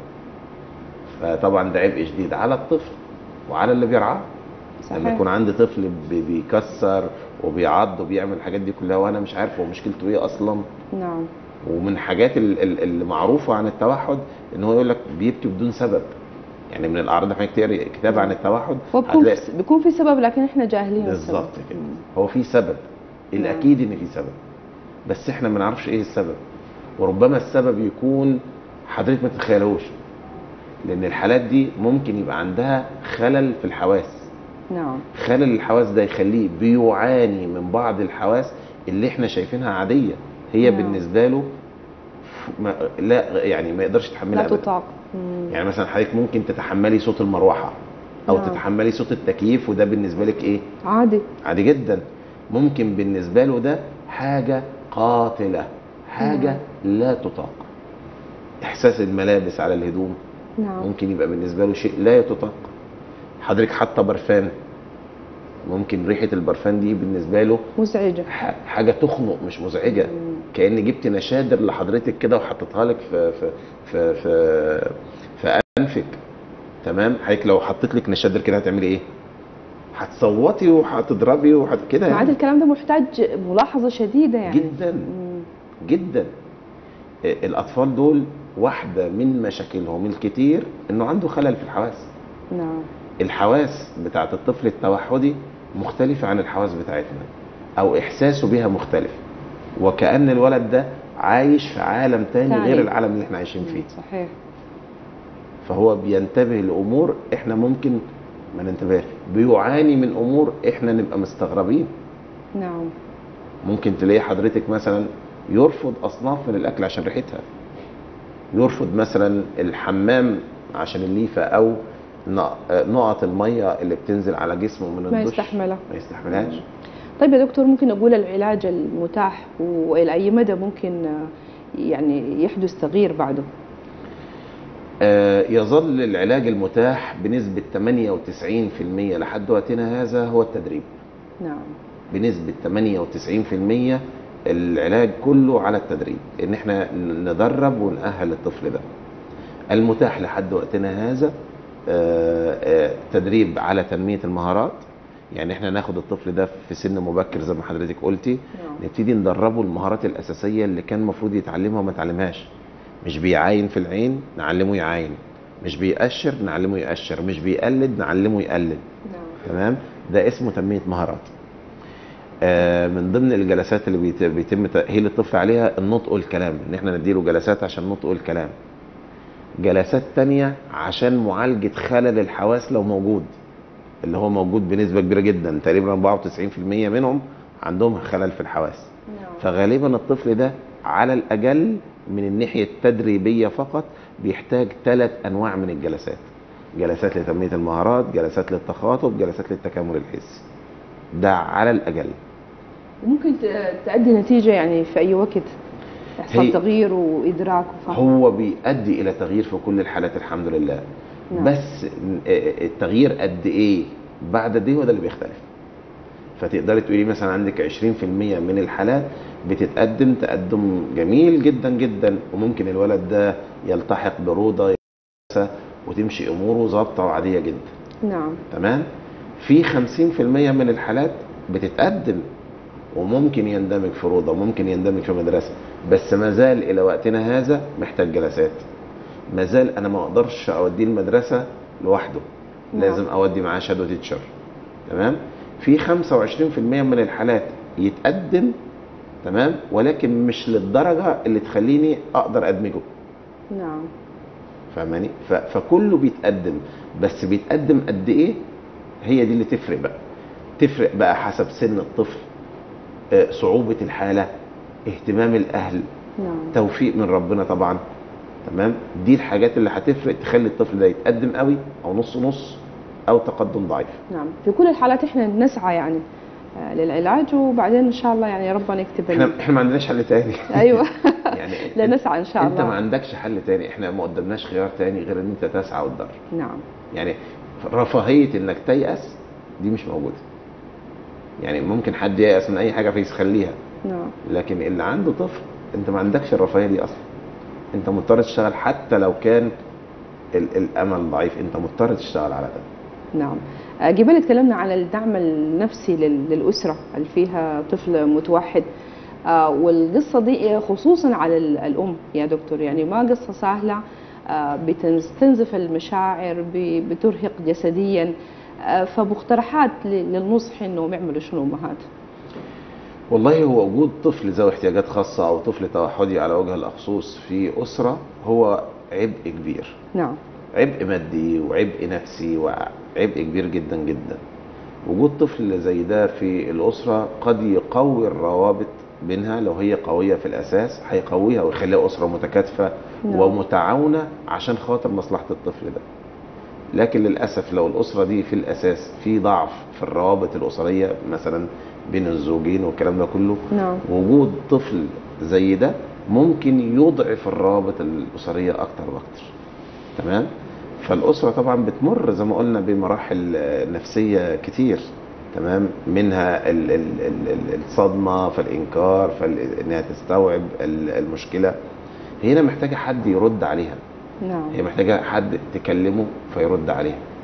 فطبعا ده عبء شديد على الطفل وعلى اللي بيرعاه. لما يكون عندي طفل بيكسر وبيعض وبيعمل الحاجات دي كلها وانا مش عارف هو مشكلته ايه اصلا. نعم. ومن الحاجات اللي معروفه عن التوحد ان هو يقول لك بيبكي بدون سبب. يعني من الاعراض احنا كتير كتاب عن التوحد بيكون بيكون في سبب لكن احنا جاهلين. بالظبط كده. هو في سبب، الاكيد ان في سبب، بس احنا ما نعرفش ايه السبب. وربما السبب يكون حضرتك ما تتخيلهوش، لان الحالات دي ممكن يبقى عندها خلل في الحواس. نعم. خلل الحواس ده يخليه بيعاني من بعض الحواس اللي احنا شايفينها عاديه، هي نعم. بالنسبه له ما لا يعني ما يقدرش يتحملها لا تطاق. يعني مثلا حضرتك ممكن تتحملي صوت المروحه او نعم. تتحملي صوت التكييف وده بالنسبه لك ايه؟ عادي. عادي جدا. ممكن بالنسبه له ده حاجه قاتله، حاجه نعم. لا تطاق. احساس الملابس على الهدوم نعم. ممكن يبقى بالنسبه له شيء لا يتطاق. حضرتك حاطه برفان، ممكن ريحه البرفان دي بالنسبه له مزعجه، حاجه تخنق مش مزعجه. مم. كأن جبت نشادر لحضرتك كده وحطيتها لك في في في في, في انفك. تمام. حضرتك لو حطيت لك نشادر كده هتعملي ايه؟ هتصوتي وهتضربي وحت كده يعني. الكلام ده محتاج ملاحظه شديده يعني. جدا. مم. جدا. الاطفال دول واحده من مشاكلهم الكتير انه عنده خلل في الحواس. نعم. الحواس بتاعت الطفل التوحدي مختلفه عن الحواس بتاعتنا، او احساسه بيها مختلف، وكأن الولد ده عايش في عالم تاني تاني. غير العالم اللي احنا عايشين فيه. صحيح. فهو بينتبه لامور احنا ممكن ما ننتبهش، بيعاني من امور احنا نبقى مستغربين. نعم. ممكن تلاقي حضرتك مثلا يرفض اصناف من الاكل عشان ريحتها، يرفض مثلا الحمام عشان الليفه، او نقط الميه اللي بتنزل على جسمه من الدش ما يستحملها، ما يستحملهاش. طيب يا دكتور، ممكن نقول العلاج المتاح والى اي مدى ممكن يعني يحدث تغيير بعده؟ آه يظل العلاج المتاح بنسبه ثمانية وتسعين بالمئة لحد وقتنا هذا هو التدريب. نعم. بنسبه ثمانية وتسعين بالمئة العلاج كله على التدريب، ان احنا ندرب ونأهل الطفل ده. المتاح لحد وقتنا هذا تدريب على تنمية المهارات، يعني احنا ناخد الطفل ده في سن مبكر زي ما حضرتك قلتي. نعم. نبتدي ندربه المهارات الأساسية اللي كان المفروض يتعلمها وما اتعلمهاش. مش بيعاين في العين نعلمه يعاين، مش بيقشر نعلمه يقشر، مش بيقلد نعلمه يقلد. نعم. تمام، ده اسمه تنمية مهارات. آه من ضمن الجلسات اللي بيت- بيتم تأهيل الطفل عليها النطق والكلام، ان احنا نديله جلسات عشان نطق والكلام. جلسات تانية عشان معالجة خلل الحواس لو موجود، اللي هو موجود بنسبة كبيرة جدا، تقريبا أربعة وتسعين بالمئة منهم عندهم خلل في الحواس. نعم. فغالبا الطفل ده على الأقل من الناحية التدريبية فقط بيحتاج ثلاث أنواع من الجلسات: جلسات لتنمية المهارات، جلسات للتخاطب، جلسات للتكامل الحسي. ده على الأقل. وممكن ت- تؤدي نتيجة يعني في أي وقت يحصل هي- تغيير وإدراك وفهم. هو بيؤدي إلى تغيير في كل الحالات الحمد لله. نعم. بس التغيير قد ايه بعد قد ايه هو ده اللي بيختلف. فتقدري تقولي مثلا عندك عشرين بالمئة من الحالات بتتقدم تقدم جميل جدا جدا، وممكن الولد ده يلتحق بروضه وتمشي اموره ظابطه وعاديه جدا. نعم. تمام. في خمسين بالمئة من الحالات بتتقدم وممكن يندمج في روضه وممكن يندمج في مدرسه، بس ما زال الى وقتنا هذا محتاج جلسات. ما زال انا ما اقدرش اوديه المدرسه لوحده، نعم. لازم اودي معاه شادو تيتشر. تمام. في خمسة وعشرين بالمئة من الحالات يتقدم، تمام، ولكن مش للدرجه اللي تخليني اقدر ادمجه. نعم. فاهماني؟ ف- فكله بيتقدم، بس بيتقدم قد ايه هي دي اللي تفرق بقى. تفرق بقى حسب سن الطفل، آه، صعوبه الحاله، اهتمام الاهل، نعم. توفيق من ربنا طبعا. تمام. دي الحاجات اللي هتفرق تخلي الطفل ده يتقدم قوي او نص نص او تقدم ضعيف. نعم. في كل الحالات احنا نسعى يعني آه، للعلاج، وبعدين ان شاء الله يعني ربنا يكتب احنا ال- احنا ما عندناش حل تاني. ايوه. يعني لا نسعى ان شاء انت ما الله. عندكش حل تاني، احنا ما قدمناش خيار تاني غير ان انت تسعى وتضر. نعم. يعني رفاهيه انك تيأس دي مش موجوده. يعني ممكن حد ييأس من اي حاجه فيخليها، نعم. لكن اللي عنده طفل انت ما عندكش الرفاهيه دي اصلا. انت مضطر تشتغل حتى لو كان ال- الامل ضعيف، انت مضطر تشتغل على ده. نعم. آه، قبل تكلمنا عن الدعم النفسي لل- للأسرة اللي فيها طفل متوحد، آه، والقصة دي خصوصا على ال- الأم يا دكتور، يعني ما قصة سهلة، آه، بتنزف المشاعر، ب- بترهق جسديا، آه، فمقترحات ل- للنصح انهم يعملوا شنو امهات؟ والله هو وجود طفل ذوي احتياجات خاصة أو طفل توحدي على وجه الخصوص في أسرة هو عبء كبير. نعم. عبء مادي وعبء نفسي وعبء كبير جدا جدا. وجود طفل زي ده في الأسرة قد يقوي الروابط بينها، لو هي قوية في الأساس هيقويها ويخليها أسرة متكاتفة نعم. ومتعاونة عشان خاطر مصلحة الطفل ده. لكن للأسف لو الأسرة دي في الأساس في ضعف في الروابط الأسرية مثلا بين الزوجين والكلام ده كله، نعم. وجود طفل زي ده ممكن يضعف الروابط الأسرية أكتر وأكتر. تمام. فالأسرة طبعا بتمر زي ما قلنا بمراحل نفسية كتير، تمام، منها ال- ال- ال- ال- الصدمة، فالإنكار، فإنها تستوعب ال- المشكلة. هنا محتاجة حد يرد عليها، نعم. هي محتاجة حد تكلمه فيرد عليها.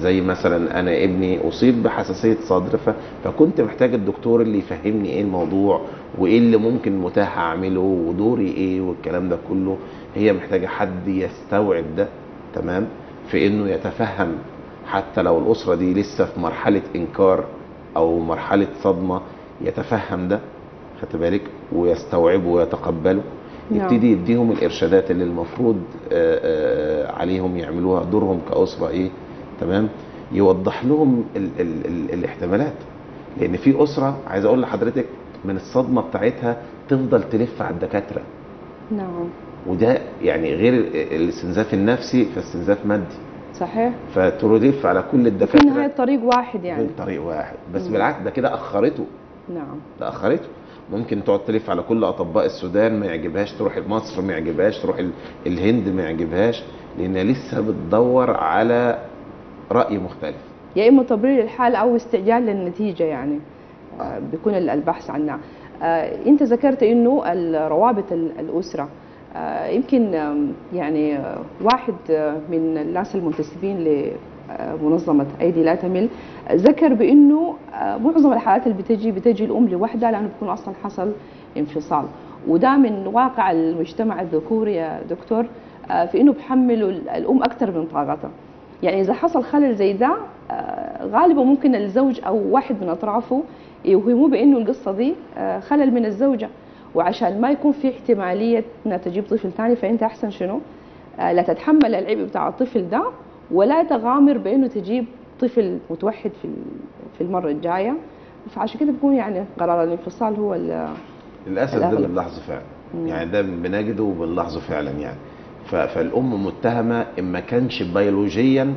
زي مثلا انا ابني اصيب بحساسيه صدر ف... فكنت محتاج الدكتور اللي يفهمني ايه الموضوع وايه اللي ممكن متاح اعمله ودوري ايه والكلام ده كله. هي محتاجه حد يستوعب ده، تمام، في انه يتفهم، حتى لو الاسره دي لسه في مرحله انكار او مرحله صدمه، يتفهم ده، خدت بالك، ويستوعبه ويتقبله. نعم. يبتدي يديهم الارشادات اللي المفروض آه، آه، عليهم يعملوها، دورهم كاسره ايه، تمام. يوضح لهم ال ال ال الاحتمالات، لان في اسره عايز اقول لحضرتك من الصدمه بتاعتها تفضل تلف على الدكاتره، نعم وده يعني غير الاستنزاف النفسي فاستنزاف مادي، صحيح. فتلف على كل في الدكاتره النهاية طريق واحد يعني. غير طريق واحد بس. مم. بالعكس ده كده اخرته، نعم. ده اخرته. ممكن تقعد تلف على كل اطباء السودان ما يعجبهاش، تروح مصر ما يعجبهاش، تروح ال- الهند ما يعجبهاش، لان لسه بتدور على راي مختلف. يا اما تبرير الحال او استعجال للنتيجه يعني. آه، بيكون ال- البحث عنها. آه، انت ذكرت انه الروابط ال- الاسره، آه، يمكن آم، يعني آه، واحد آه، من الناس المنتسبين لمنظمه ايدي لا تمل آه، ذكر بانه آه، معظم الحالات اللي بتجي بتجي الام لوحدها لانه بيكون اصلا حصل انفصال، وده من واقع المجتمع الذكوري يا دكتور، آه، في انه بحملوا الام اكثر من طاقتها. يعني اذا حصل خلل زي ده آه، غالبا ممكن الزوج او واحد من اطرافه يوهموه بانه القصه دي آه، خلل من الزوجه، وعشان ما يكون في احتماليه انها تجيب طفل ثاني فانت احسن شنو؟ آه، لا تتحمل العبء بتاع الطفل ده ولا تغامر بانه تجيب طفل متوحد في في المره الجايه. فعشان كده بيكون يعني قرار الانفصال هو ال- للاسف ده الأغلب. بنلاحظه فعلا، مم. يعني ده بنجده وبنلاحظه فعلا يعني. ف- فالام متهمه ان ما كانش بيولوجيا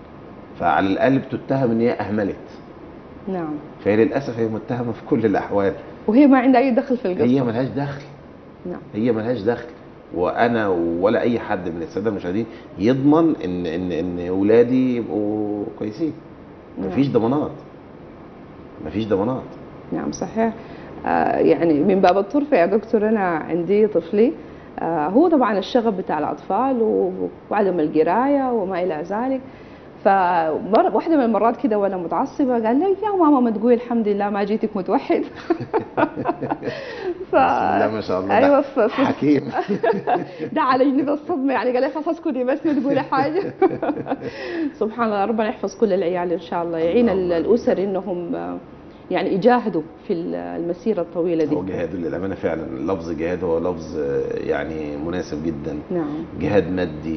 فعلى الاقل بتتهم ان هي اهملت، نعم. فهي للاسف هي متهمه في كل الاحوال. وهي ما عندها اي دخل في القصه. هي ملهاش دخل، نعم. هي ملهاش دخل. وانا ولا اي حد من الساده المشاهدين يضمن ان ان ان اولادي يبقوا كويسين. مفيش ضمانات، مفيش ضمانات. نعم صحيح. آه يعني من باب الطرفة يا دكتور أنا عندي طفلي آه هو طبعا الشغف بتاع الأطفال و- وعدم القراية وما إلى ذلك. فواحدة من المرات كده وأنا متعصبة قال لي يا ماما ما تقولي الحمد لله ما جيتك متوحد. ف... بسم الله ما شاء الله، أيوة ده ف... ف... حكيم. ده عالجني بالصدمة يعني قال لي خلاص اسكتي بس ما تقولي حاجة. سبحان الله ربنا يحفظ كل العيال إن شاء الله، يعين ال- الأسر إنهم آه، يعني يجاهدوا في المسيرة الطويلة دي. هو جهاد للامانه فعلا، لفظ جهاد هو لفظ آه، يعني مناسب جدا. نعم. جهاد مادي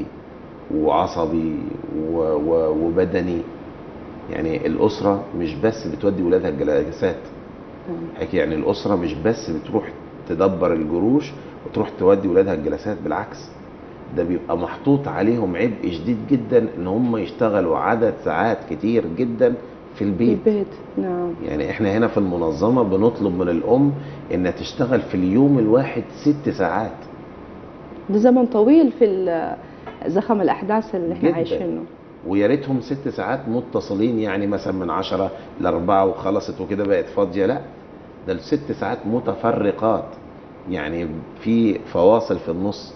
وعصبي و- و- وبدني. يعني الاسره مش بس بتودي ولادها الجلسات، نعم. حكي يعني الاسره مش بس بتروح تدبر الجروش وتروح تودي ولادها الجلسات، بالعكس ده بيبقى محطوط عليهم عبء شديد جدا ان هم يشتغلوا عدد ساعات كتير جدا في في البيت. البيت. نعم. يعني احنا هنا في المنظمه بنطلب من الام انها تشتغل في اليوم الواحد ست ساعات. ده زمن طويل في ال- زخم الأحداث اللي احنا جداً. عايشينه. ويا ريتهم ست ساعات متصلين، يعني مثلا من عشرة لأربعة وخلصت وكده بقت فاضية، لا ده الست ساعات متفرقات، يعني في فواصل في النص.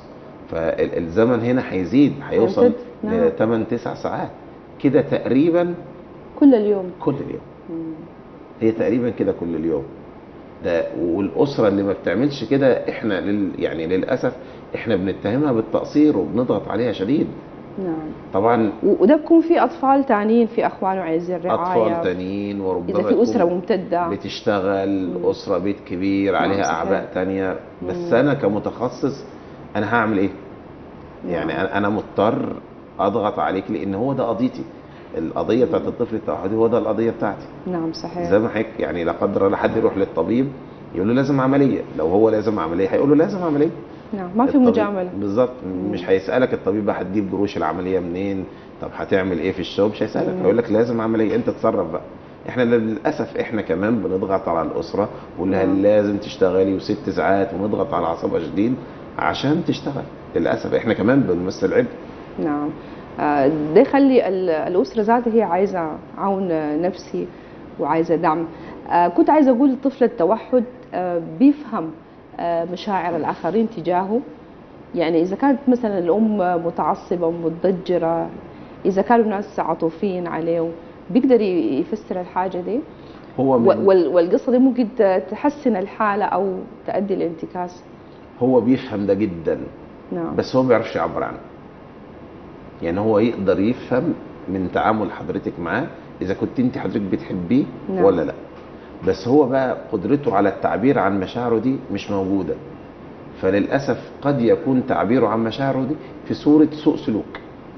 فالزمن هنا هيزيد، هيوصل هيزيد، نعم. ل ثمانية تسعة ساعات كده تقريبا كل اليوم. كل اليوم. مم. هي تقريبا كده كل اليوم ده. والاسره اللي ما بتعملش كده احنا لل يعني للاسف احنا بنتهمها بالتقصير وبنضغط عليها شديد. نعم. طبعا و- وده بكون في أطفال تانيين في أخوان وعايزين رعاية. اطفال تانيين، وربما إذا في أسرة تكون ممتدة. بتشتغل مم. اسره بيت كبير نعم، عليها صحيح. اعباء تانية، بس مم. انا كمتخصص انا هعمل ايه؟ يعني نعم. أنا- انا مضطر اضغط عليك لان هو ده قضيتي. القضيه بتاعت الطفل التوحدي هو ده القضيه بتاعتي. نعم صحيح. زي ما حضرتك يعني لا قدر الله حد يروح للطبيب يقول له لازم عمليه، لو هو لازم عمليه هيقول له لازم عمليه. نعم ما في الطبيب- مجاملة. بالظبط. مم. مش هيسالك الطبيب بقى هتجيب جروش العمليه منين، طب هتعمل ايه في الشغل، مش هيسالك، مم. هيقول لك لازم عمليه انت تصرف بقى. احنا للاسف احنا كمان بنضغط على الاسره ونقول لها نعم. لازم تشتغلي وست ساعات ونضغط على اعصابها شديد عشان تشتغل. للاسف احنا كمان بنمثل عبء. نعم. آه، ده يخلي ال- الأسرة ذاتها هي عايزة عون نفسي وعايزة دعم. آه، كنت عايزة أقول طفل التوحد آه، بيفهم آه، مشاعر الآخرين تجاهه. يعني إذا كانت مثلا الأم متعصبة ومتضجرة اذا كانوا الناس عاطفيين عليه بيقدر يفسر الحاجه دي؟ هو من وال- والقصه دي ممكن ت- تحسن الحاله او تؤدي لانتكاس. هو بيفهم ده جدا، نعم. بس هو ما بيعرفش يعبر عنه. يعني هو يقدر يفهم من تعامل حضرتك معاه اذا كنت انت حضرتك بتحبيه نعم. ولا لا، بس هو بقى قدرته على التعبير عن مشاعره دي مش موجوده. فللاسف قد يكون تعبيره عن مشاعره دي في صوره سوء سلوك.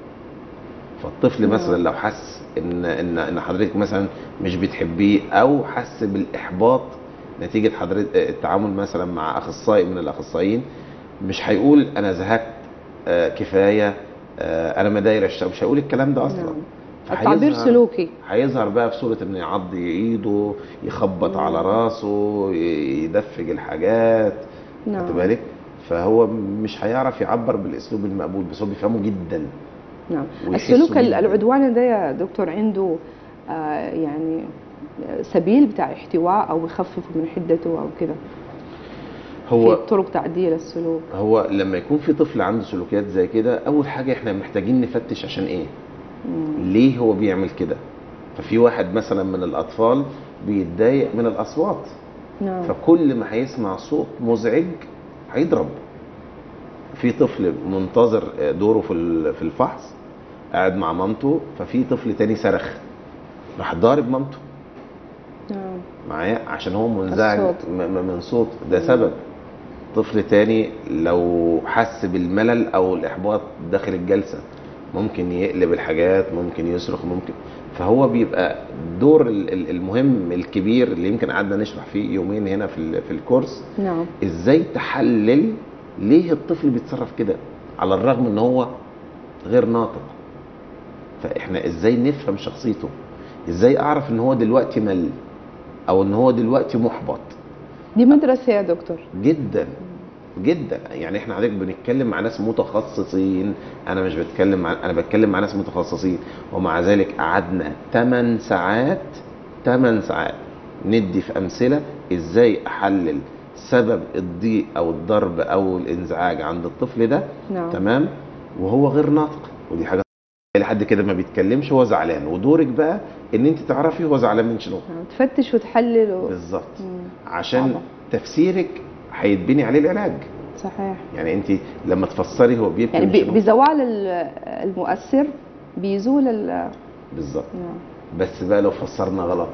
فالطفل نعم. مثلا لو حس ان ان ان حضرتك مثلا مش بتحبيه، او حس بالاحباط نتيجه حضرتك التعامل مثلا مع اخصائي من الاخصائيين، مش هيقول انا زهقت، آه كفايه، آه انا مداير الشام، مش هيقول الكلام ده اصلا. نعم. فهيظهر- التعبير سلوكي. هيظهر بقى في صوره انه يعض ايده، يخبط على مم. راسه، ي- يدفج الحاجات. نعم. خدت بالك؟ فهو مش هيعرف يعبر بالاسلوب المقبول، بس هو بيفهمه جدا. نعم. ويحسوا السلوك جداً. العدواني ده يا دكتور عنده آه يعني سبيل بتاع احتواء او يخفف من حدته او كده؟ هو في طرق تعديل السلوك. هو لما يكون في طفل عنده سلوكيات زي كده، اول حاجه احنا محتاجين نفتش عشان ايه، مم. ليه هو بيعمل كده. ففي واحد مثلا من الاطفال بيتضايق من الاصوات، نعم. فكل ما هيسمع صوت مزعج هيضرب. في طفل منتظر دوره في ال- في الفحص، قاعد مع مامته، ففي طفل تاني صرخ، راح ضارب مامته نعم. معايا عشان هو منزعج الصوت. م- م- من صوت، ده سبب. طفل تاني لو حس بالملل او الاحباط داخل الجلسه ممكن يقلب الحاجات، ممكن يصرخ، ممكن. فهو بيبقى دور ال- ال- المهم الكبير اللي يمكن قعدنا نشرح فيه يومين هنا في ال- في الكورس، نعم. ازاي تحلل ليه الطفل بيتصرف كده على الرغم ان هو غير ناطق. فاحنا ازاي نفهم شخصيته، ازاي اعرف ان هو دلوقتي مل او ان هو دلوقتي محبط. دي مدرسة يا دكتور. جدا جدا. يعني احنا حضرتك بنتكلم مع ناس متخصصين، انا مش بتكلم مع انا بتكلم مع ناس متخصصين، ومع ذلك قعدنا ثماني ساعات ثماني ساعات ندي في امثله ازاي احلل سبب الضيق او الضرب او الانزعاج عند الطفل ده. نعم. تمام. وهو غير ناطق، ودي حاجه لحد كده ما بيتكلمش، هو زعلان، ودورك بقى ان انت تعرفي هو زعلان من شنو. نعم. تفتش وتحلل و... بالظبط. مم. عشان صعبة. تفسيرك هيتبني عليه العلاج. صحيح. يعني انت لما تفسري هو بيبكي يعني من ب- شنو. بزوال ال- المؤثر بيزول ال... بالظبط. نعم. بس بقى لو فسرنا غلط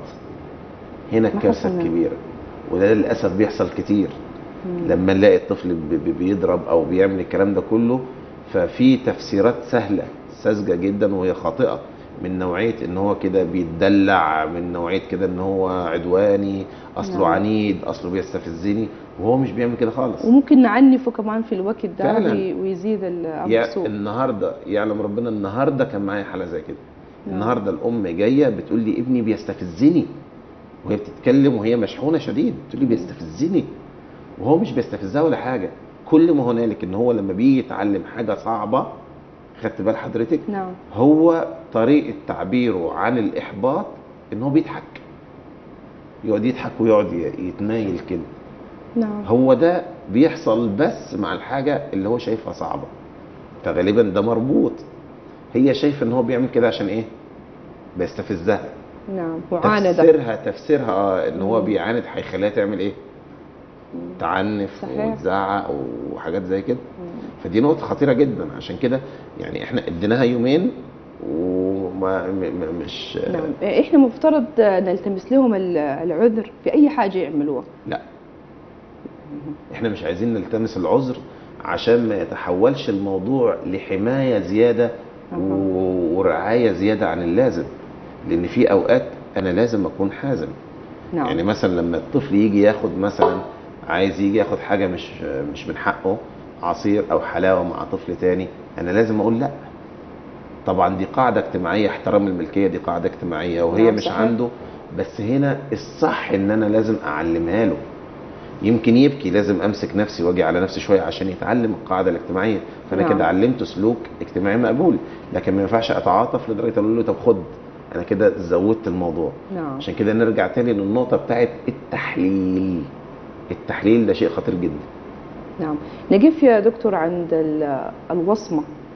هنا ما الكارثه حصلنا. الكبيره، وده للاسف بيحصل كتير. مم. لما نلاقي الطفل ب- ب- بيضرب او بيعمل الكلام ده كله، ففي تفسيرات سهله ساذجه جدا وهي خاطئه، من نوعيه ان هو كده بيتدلع، من نوعيه كده ان هو عدواني، اصله نعم. عنيد، اصله بيستفزني، وهو مش بيعمل كده خالص. وممكن نعنفه كمان في الوقت ده فعلاً. وي- ويزيد الامر يا سوء. النهارده يعلم ربنا، النهارده كان معايا حاله زي كده. نعم. النهارده الام جايه بتقول لي ابني بيستفزني، وهي بتتكلم وهي مشحونه شديد، بتقول لي بيستفزني، وهو مش بيستفزها ولا حاجه. كل ما هنالك ان هو لما بيجي يتعلم حاجه صعبه، خدت بال حضرتك، نعم. هو طريقه تعبيره عن الاحباط ان هو بيضحك، يقعد يضحك ويقعد ي- يتنايل كده. نعم. هو ده بيحصل بس مع الحاجه اللي هو شايفها صعبه، فغالبا ده مربوط. هي شايفه ان هو بيعمل كده عشان ايه؟ بيستفزها. نعم. معاندة. تفسيرها تفسيرها اه ان هو مم. بيعاند هيخليها تعمل ايه؟ تعنف صحيح. وتزعق وحاجات زي كده. مم. فدي نقطه خطيره جدا. عشان كده يعني احنا اديناها يومين وما م- م- مش نعم. احنا مفترض نلتمس لهم ال- العذر في اي حاجة يعملوها. لا، احنا مش عايزين نلتمس العذر عشان ما يتحولش الموضوع لحمايه زياده أها. و- ورعايه زياده عن اللازم. لان في اوقات انا لازم اكون حازم. نعم. يعني مثلا لما الطفل يجي ياخد مثلا، عايز يجي ياخد حاجه مش مش من حقه، عصير او حلاوه مع طفل تاني، انا لازم اقول لا. طبعا دي قاعده اجتماعيه، احترام الملكيه دي قاعده اجتماعيه وهي نعم، مش صحيح. عنده. بس هنا الصح ان انا لازم اعلمها له. يمكن يبكي، لازم امسك نفسي واجي على نفسي شويه عشان يتعلم القاعده الاجتماعيه. فانا نعم. كده علمته سلوك اجتماعي مقبول. لكن ما ينفعش اتعاطف لدرجه اقول له طب خد، انا كده زودت الموضوع. نعم. عشان كده نرجع تاني للنقطه بتاعت التحليل. التحليل ده شيء خطير جدا. نعم. نقف يا دكتور عند ال- الوصمة.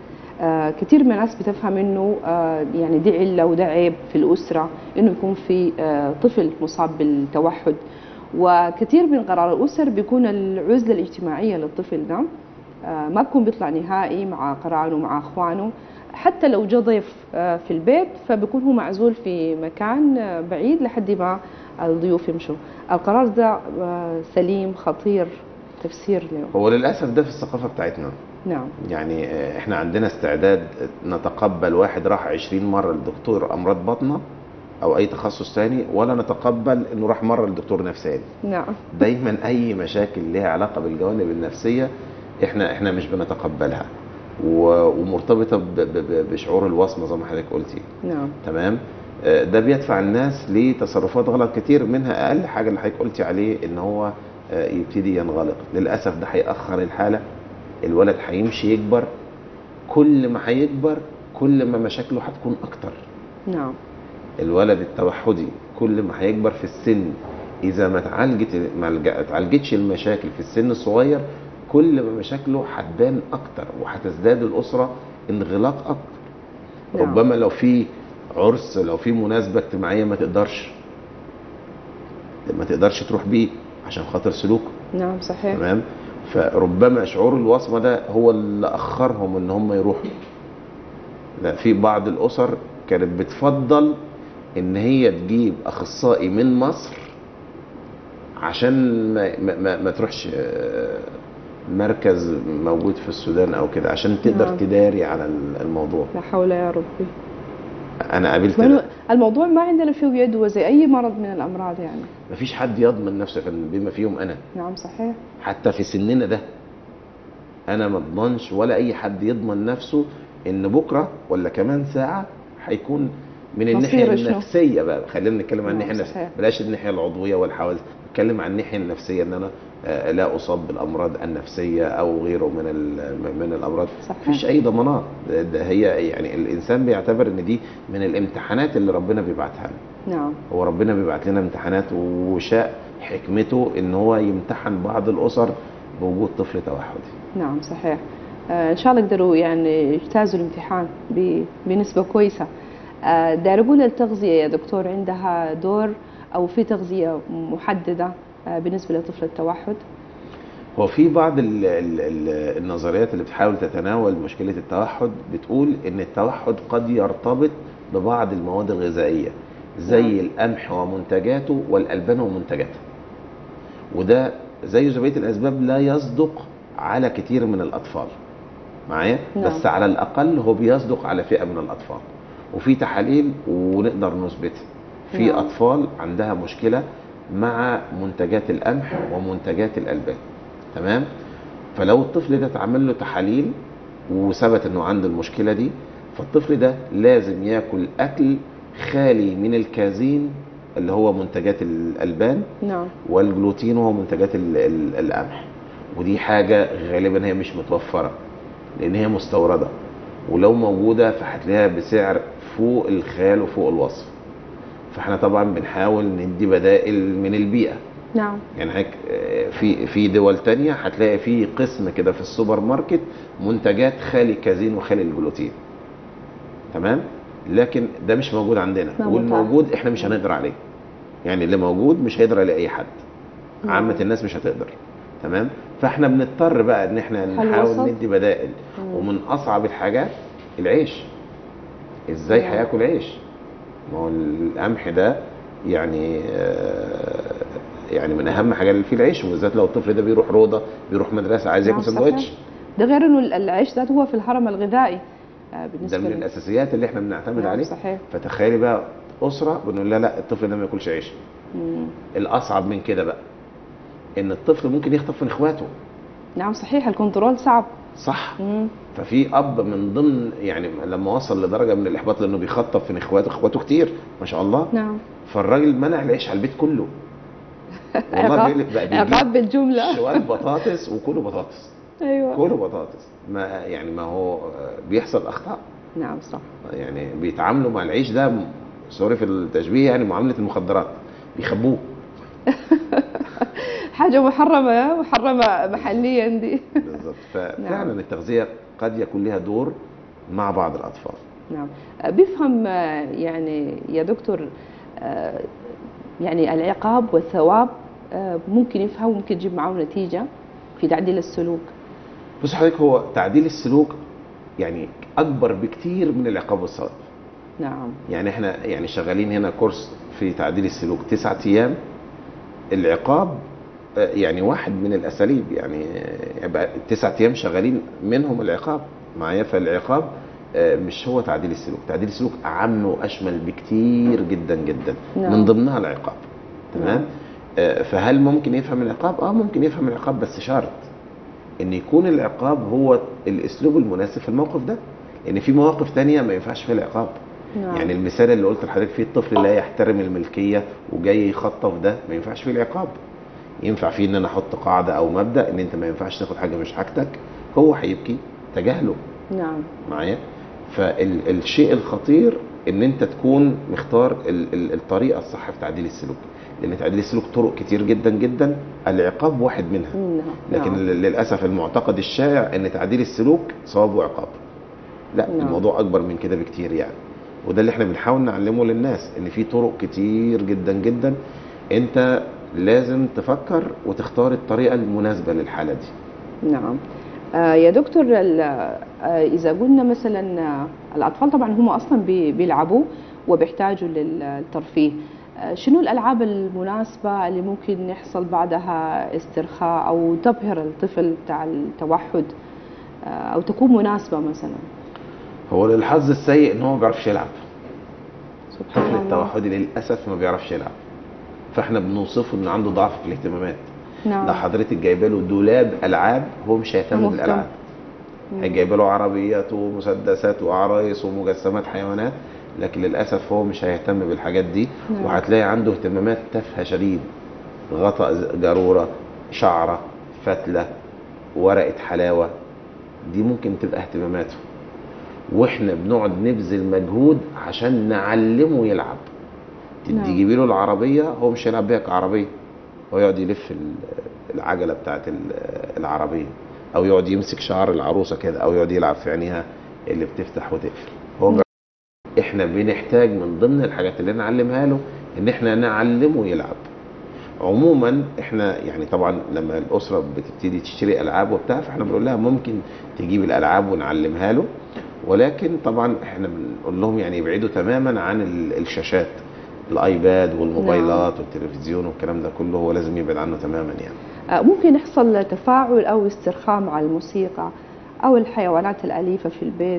آه كثير من الناس بتفهم انه آه يعني دي عله وده عيب في الاسره انه يكون في آه طفل مصاب بالتوحد. وكثير من قرار الاسر بيكون العزله الاجتماعيه للطفل ده آه ما بكون بيطلع نهائي مع قرايبه مع اخوانه. حتى لو جا ضيف آه في البيت فبيكون هو معزول في مكان آه بعيد لحد ما الضيوف يمشوا. القرار ده آه سليم خطير تفسير له. هو للاسف ده في الثقافه بتاعتنا. نعم. يعني احنا عندنا استعداد نتقبل واحد راح عشرين مره لدكتور امراض باطنه او اي تخصص ثاني، ولا نتقبل انه راح مره لدكتور نفساني. نعم. دايما اي مشاكل ليها علاقه بالجوانب النفسيه احنا احنا مش بنتقبلها، ومرتبطه بشعور الوصمه زي ما حضرتك قلتي. نعم. تمام. ده بيدفع الناس لتصرفات غلط كتير، منها اقل حاجه اللي حضرتك قلتي عليه ان هو يبتدي ينغلق. للاسف ده هيأخر الحاله، الولد هيمشي يكبر، كل ما هيكبر كل ما مشاكله هتكون اكتر. نعم. الولد التوحدي كل ما هيكبر في السن اذا ما اتعالجت ما اتعالجتش المشاكل في السن الصغير كل ما مشاكله هتبان اكتر، وهتزداد الاسره انغلاق اكتر. نعم. ربما لو في عرس، لو في مناسبه اجتماعيه ما تقدرش ما تقدرش تروح بيه عشان خاطر سلوكه. نعم صحيح. تمام. فربما شعور الوصمه ده هو اللي اخرهم ان هم يروحوا. لا، في بعض الاسر كانت بتفضل ان هي تجيب اخصائي من مصر عشان ما, ما, ما تروحش مركز موجود في السودان او كده، عشان تقدر نعم. تداري على الموضوع. لا حول يا ربي. انا قابلت ده. الموضوع ما عندنا فيه يد زي اي مرض من الامراض، يعني مفيش حد يضمن نفسه بما فيهم انا. نعم صحيح. حتى في سننا ده انا ما اضمنش ولا اي حد يضمن نفسه ان بكره ولا كمان ساعه هيكون من الناحيه النفسيه. بقى خلينا نتكلم عن الناحيه النفسيه، بلاش الناحيه العضويه والحواس، نتكلم عن الناحيه النفسيه ان انا لا اصاب بالامراض النفسيه او غيره من من الامراض. مفيش اي ضمانات. ده هي يعني الانسان بيعتبر ان دي من الامتحانات اللي ربنا بيبعتها لنا. نعم. هو ربنا بيبعت لنا امتحانات، وشاء حكمته ان هو يمتحن بعض الاسر بوجود طفل توحدي. نعم صحيح. آه ان شاء الله يقدروا يعني يجتازوا الامتحان بنسبه كويسه. آه داير اقول التغذيه يا دكتور عندها دور او في تغذيه محدده آه بالنسبه لطفل التوحد؟ هو في بعض ال ال ال النظريات اللي بتحاول تتناول مشكله التوحد بتقول ان التوحد قد يرتبط ببعض المواد الغذائيه زي نعم. القمح ومنتجاته والالبان ومنتجاتها، وده زي زي بقيه الاسباب لا يصدق على كتير من الاطفال معايا. نعم. بس على الاقل هو بيصدق على فئه من الاطفال، وفي تحاليل ونقدر نثبتها في نعم. اطفال عندها مشكله مع منتجات القمح ومنتجات الالبان. تمام. فلو الطفل ده اتعمل له تحاليل وثبت انه عنده المشكله دي، فالطفل ده لازم ياكل اكل خالي من الكازين اللي هو منتجات الالبان نعم. والجلوتين وهو منتجات القمح، ودي حاجه غالبا هي مش متوفره لان هي مستورده، ولو موجوده فهتلاقيها بسعر فوق الخيال وفوق الوصف. فاحنا طبعا بنحاول ندي بدائل من البيئه. نعم. يعني هيك في في دول تانية هتلاقي في قسم كده في السوبر ماركت منتجات خالي الكازين وخالي الجلوتين. تمام. لكن ده مش موجود عندنا، والموجود احنا مش هنقدر عليه. يعني اللي موجود مش هيقدر عليه اي حد. نعم. عامه الناس مش هتقدر. تمام. فاحنا بنضطر بقى ان احنا نحاول ندي بدائل. مم. ومن اصعب الحاجات العيش. ازاي نعم. هياكل عيش؟ ما هو القمح ده يعني آه يعني من اهم حاجات اللي فيه العيش، وبالذات لو الطفل ده بيروح روضه بيروح مدرسه عايز ياكل سندوتش. ده غير انه العيش ده هو في الهرم الغذائي آه بالنسبه ده من الاساسيات اللي احنا بنعتمد نعم عليه. صحيح. فتخيلي بقى اسره بنقول لها لا الطفل ده ما ياكلش عيش. مم. الاصعب من كده بقى ان الطفل ممكن يخطف من اخواته. نعم صحيح. الكنترول صعب. صح. مم. ففي اب من ضمن يعني لما وصل لدرجه من الاحباط لانه بيخطف من اخواته، اخواته كتير ما شاء الله. نعم. فالراجل منع العيش على البيت كله. والله بيقول لك بقى عقاب بالجمله. شويه بطاطس وكله بطاطس. ايوه كله بطاطس. ما يعني ما هو بيحصل اخطاء. نعم صح. يعني بيتعاملوا مع العيش ده سوري في التشبيه يعني معامله المخدرات، بيخبوه. حاجه محرمه محرمه محليا دي. بالظبط. ففعلا نعم. التغذيه قد يكون لها دور مع بعض الاطفال. نعم. بيفهم يعني يا دكتور يعني العقاب والثواب ممكن يفهم، ممكن يجيب معه نتيجة في تعديل السلوك؟ بص حضرتك، هو تعديل السلوك يعني اكبر بكتير من العقاب والثواب. نعم. يعني احنا يعني شغالين هنا كورس في تعديل السلوك تسعة ايام. العقاب يعني واحد من الاساليب، يعني يبقى تسعة ايام شغالين منهم العقاب معايا. فالعقاب مش هو تعديل السلوك، تعديل السلوك اعم واشمل بكتير جدا جدا. نعم. من ضمنها العقاب. تمام. نعم. فهل ممكن يفهم العقاب؟ اه ممكن يفهم العقاب، بس شرط ان يكون العقاب هو الاسلوب المناسب في الموقف ده، لان في مواقف تانية ما ينفعش فيها العقاب. نعم. يعني المثال اللي قلت لحضرتك فيه الطفل لا يحترم الملكيه وجاي يخطف، ده ما ينفعش فيه العقاب. ينفع فيه ان انا احط قاعده او مبدا ان انت ما ينفعش تاخد حاجه مش حاجتك. هو هيبكي تجاهله. نعم. معايا. فالشيء الخطير ان انت تكون مختار الطريقه الصح في تعديل السلوك، لان تعديل السلوك طرق كتير جدا جدا، العقاب واحد منها. نعم. لكن نعم. للاسف المعتقد الشائع ان تعديل السلوك ثواب وعقاب. لا. نعم. الموضوع اكبر من كده بكتير يعني. وده اللي احنا بنحاول نعلمه للناس، ان في طرق كتير جدا جدا، انت لازم تفكر وتختار الطريقه المناسبه للحاله دي. نعم. آه يا دكتور، آه اذا قلنا مثلا آه الاطفال طبعا هم اصلا بيلعبوا وبيحتاجوا للترفيه، آه شنو الالعاب المناسبه اللي ممكن يحصل بعدها استرخاء او تبهر الطفل بتاع التوحد، آه او تكون مناسبه مثلا؟ هو للحظ السيء ان هو ما بيعرفش يلعب. سبحان الطفل الله. التوحدي للاسف ما بيعرفش يلعب، فاحنا بنوصفه ان عنده ضعف في الاهتمامات. نعم. لو حضرتك جايبه له دولاب العاب هو مش هيهتم بالالعاب. هيجيبه له عربيات ومسدسات وعرايس ومجسمات حيوانات، لكن للاسف هو مش هيهتم بالحاجات دي. نعم. وهتلاقي عنده اهتمامات تافهه شديد، غطاء جاروره، شعره، فتله، ورقه حلاوه، دي ممكن تبقى اهتماماته. واحنا بنقعد نبذل مجهود عشان نعلمه يلعب. تجيبي له العربيه هو مش هيلعب بيها كعربيه، هو يقعد يلف العجله بتاعت العربيه، او يقعد يمسك شعر العروسه كده، او يقعد يلعب في عينيها اللي بتفتح وتقفل. هو احنا بنحتاج من ضمن الحاجات اللي نعلمها له ان احنا نعلمه يلعب. عموما احنا يعني طبعا لما الاسره بتبتدي تشتري العاب وبتاع، فاحنا بنقول لها ممكن تجيب الالعاب ونعلمها له، ولكن طبعا احنا بنقول لهم يعني يبعدوا تماما عن الشاشات، الايباد والموبايلات. نعم. والتلفزيون والكلام ده كله هو لازم يبعد عنه تماما يعني. ممكن يحصل تفاعل او استرخاء مع الموسيقى او الحيوانات الاليفه في البيت؟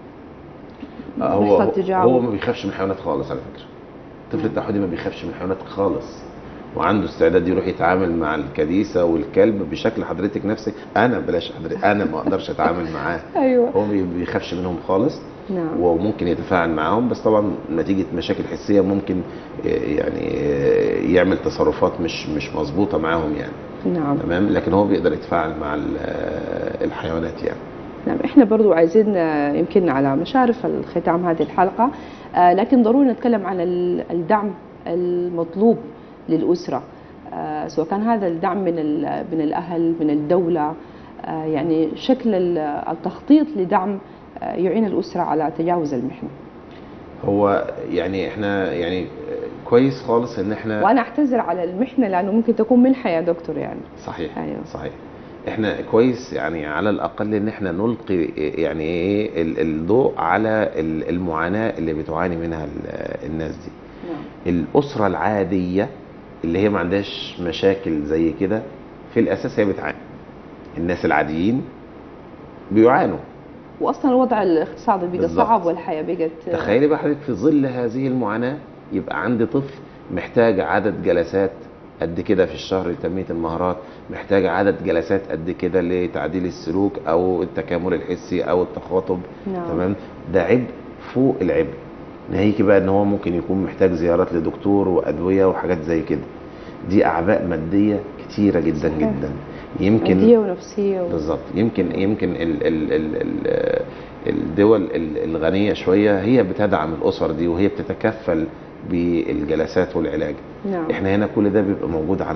هو هو ما بيخافش من الحيوانات خالص على فكره. الطفل التوحدي ما بيخافش من الحيوانات خالص، وعنده استعداد يروح يتعامل مع الكديسه والكلب بشكل حضرتك نفسك انا بلاش حضرتك انا ما اقدرش اتعامل معاه. ايوه. هو ما بيخافش منهم خالص. نعم. وممكن يتفاعل معاهم، بس طبعا نتيجه مشاكل حسيه ممكن يعني يعمل تصرفات مش مش مظبوطه معاهم يعني. نعم. تمام. لكن هو بيقدر يتفاعل مع الحيوانات يعني. نعم. احنا برضو عايزين يمكن على مشارف الختام هذه الحلقه، لكن ضروري نتكلم عن الدعم المطلوب للاسره، سواء كان هذا الدعم من من الاهل، من الدوله، يعني شكل التخطيط لدعم يعين الاسره على تجاوز المحنه. هو يعني احنا يعني كويس خالص ان احنا، وانا اعتذر على المحنه لانه ممكن تكون منحه يا دكتور يعني. صحيح. أيوه. صحيح. احنا كويس يعني على الاقل ان احنا نلقي يعني ايه الضوء على المعاناه اللي بتعاني منها الناس دي. نعم. الاسره العاديه اللي هي ما عندهاش مشاكل زي كده في الاساس هي بتعاني. الناس العاديين بيعانوا، واصلا الوضع الاقتصادي بقى صعب والحياه بقت. تخيلي بقى حضرتك في ظل هذه المعاناه يبقى عندي طفل محتاج عدد جلسات قد كده في الشهر لتنميه المهارات، محتاج عدد جلسات قد كده لتعديل السلوك او التكامل الحسي او التخاطب. نعم. تمام. ده عبء فوق العبء، ناهيك بقى ان هو ممكن يكون محتاج زيارات لدكتور وادويه وحاجات زي كده. دي اعباء ماديه كتيره جدا. صحيح. جدا. يمكن ماديه ونفسيه و... بالظبط. يمكن يمكن ال ال ال ال الدول الغنيه شويه هي بتدعم الاسر دي وهي بتتكفل بالجلسات والعلاج. نعم. احنا هنا كل ده بيبقى موجود على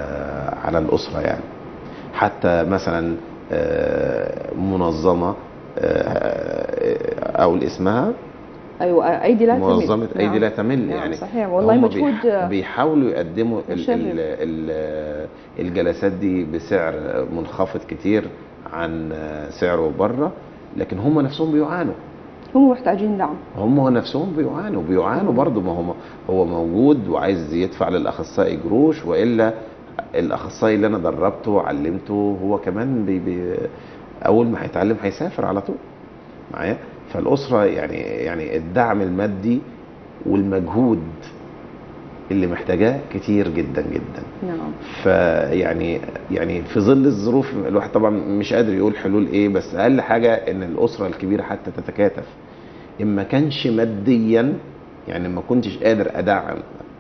على الاسره يعني. حتى مثلا منظمه او اسمها ايوه ايدي لا تمل. منظمه ايدي نعم. لا تمل. نعم يعني صحيح والله هم مجهود بيح- بيحاولوا يقدموا ال- مشرف. ال- ال- الجلسات دي بسعر منخفض كتير عن سعره بره، لكن هم نفسهم بيعانوا. هم محتاجين دعم. هم نفسهم بيعانوا بيعانوا مم. برضه. ما هو هو موجود وعايز يدفع للاخصائي قروش، والا الاخصائي اللي انا دربته وعلمته هو كمان بي بي اول ما هيتعلم هيسافر على طول معايا. فالاسره يعني يعني الدعم المادي والمجهود اللي محتاجاه كتير جدا جدا. نعم. فيعني يعني في ظل الظروف الواحد طبعا مش قادر يقول حلول ايه، بس اقل حاجه ان الاسره الكبيره حتى تتكاتف. ان ما كانش ماديا، يعني ما كنتش قادر ادعم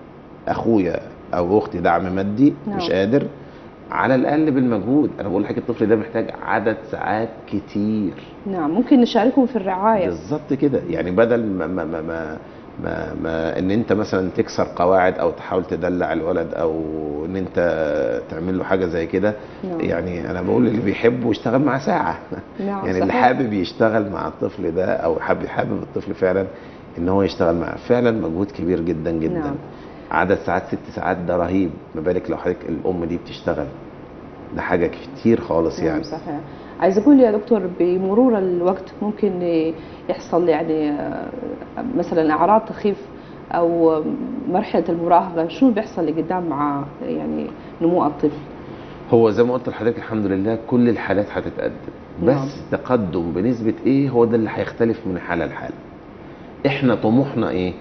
اخويا او اختي دعم مادي، نعم. مش قادر، على الاقل بالمجهود. انا بقول لك الطفل ده محتاج عدد ساعات كتير. نعم ممكن نشاركهم في الرعايه. بالظبط كده. يعني بدل ما ما ما, ما ما, ما ان انت مثلا تكسر قواعد او تحاول تدلع الولد او ان انت تعمل له حاجه زي كده. نعم. يعني انا بقول اللي بيحبه يشتغل معاه ساعه. نعم يعني صحيح. اللي حابب يشتغل مع الطفل ده او حابب حابب الطفل فعلا ان هو يشتغل معاه، فعلا مجهود كبير جدا جدا. نعم. عدد ساعات ست ساعات ده رهيب، ما بالك لو حضرتك الام دي بتشتغل، ده حاجه كتير خالص. نعم يعني صحيح. عايز اقول يا دكتور بمرور الوقت ممكن يحصل يعني مثلا اعراض تخيف او مرحله المراهقه، شو بيحصل لقدام مع يعني نمو الطفل؟ هو زي ما قلت لحضرتك الحمد لله كل الحالات هتتقدم، بس نعم. تقدم بنسبه ايه هو ده اللي هيختلف من حاله لحاله. احنا طموحنا ايه؟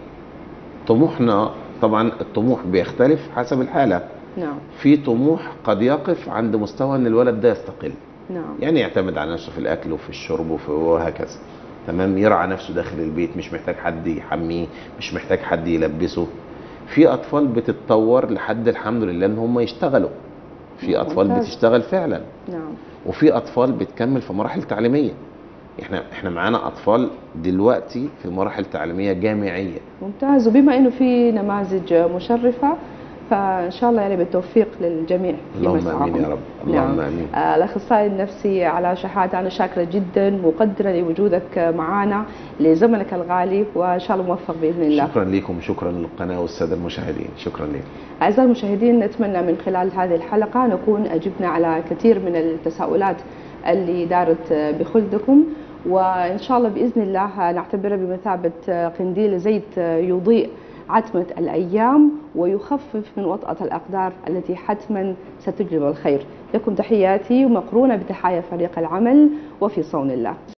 طموحنا طبعا الطموح بيختلف حسب الحاله. نعم. في طموح قد يقف عند مستوى ان الولد ده يستقل، نعم. يعني يعتمد على نفسه في الاكل وفي الشرب وفي وهكذا، تمام، يرعى نفسه داخل البيت، مش محتاج حد يحميه، مش محتاج حد يلبسه. في اطفال بتتطور لحد الحمد لله ان هم يشتغلوا، في اطفال ممتاز. بتشتغل فعلا، نعم. وفي اطفال بتكمل في مراحل تعليميه. احنا احنا معانا اطفال دلوقتي في مراحل تعليميه جامعيه. ممتاز. وبما انه في نماذج مشرفه فان شاء الله يعني بالتوفيق للجميع في اللهم مسعاهم. امين يا رب. اللهم نعم. امين. آه الاخصائي النفسي علاء شحاته، انا شاكره جدا مقدره لوجودك معنا لزمنك الغالي، وان شاء الله موفق باذن الله. شكرا لكم، شكرا للقناه والساده المشاهدين، شكرا لكم. اعزائي المشاهدين، نتمنى من خلال هذه الحلقه نكون اجبنا على كثير من التساؤلات اللي دارت بخلدكم، وان شاء الله باذن الله نعتبرها بمثابه قنديل زيت يضيء عتمة الأيام ويخفف من وطأة الأقدار التي حتما ستجلب الخير. لكم تحياتي ومقرونة بتحايا فريق العمل، وفي صون الله.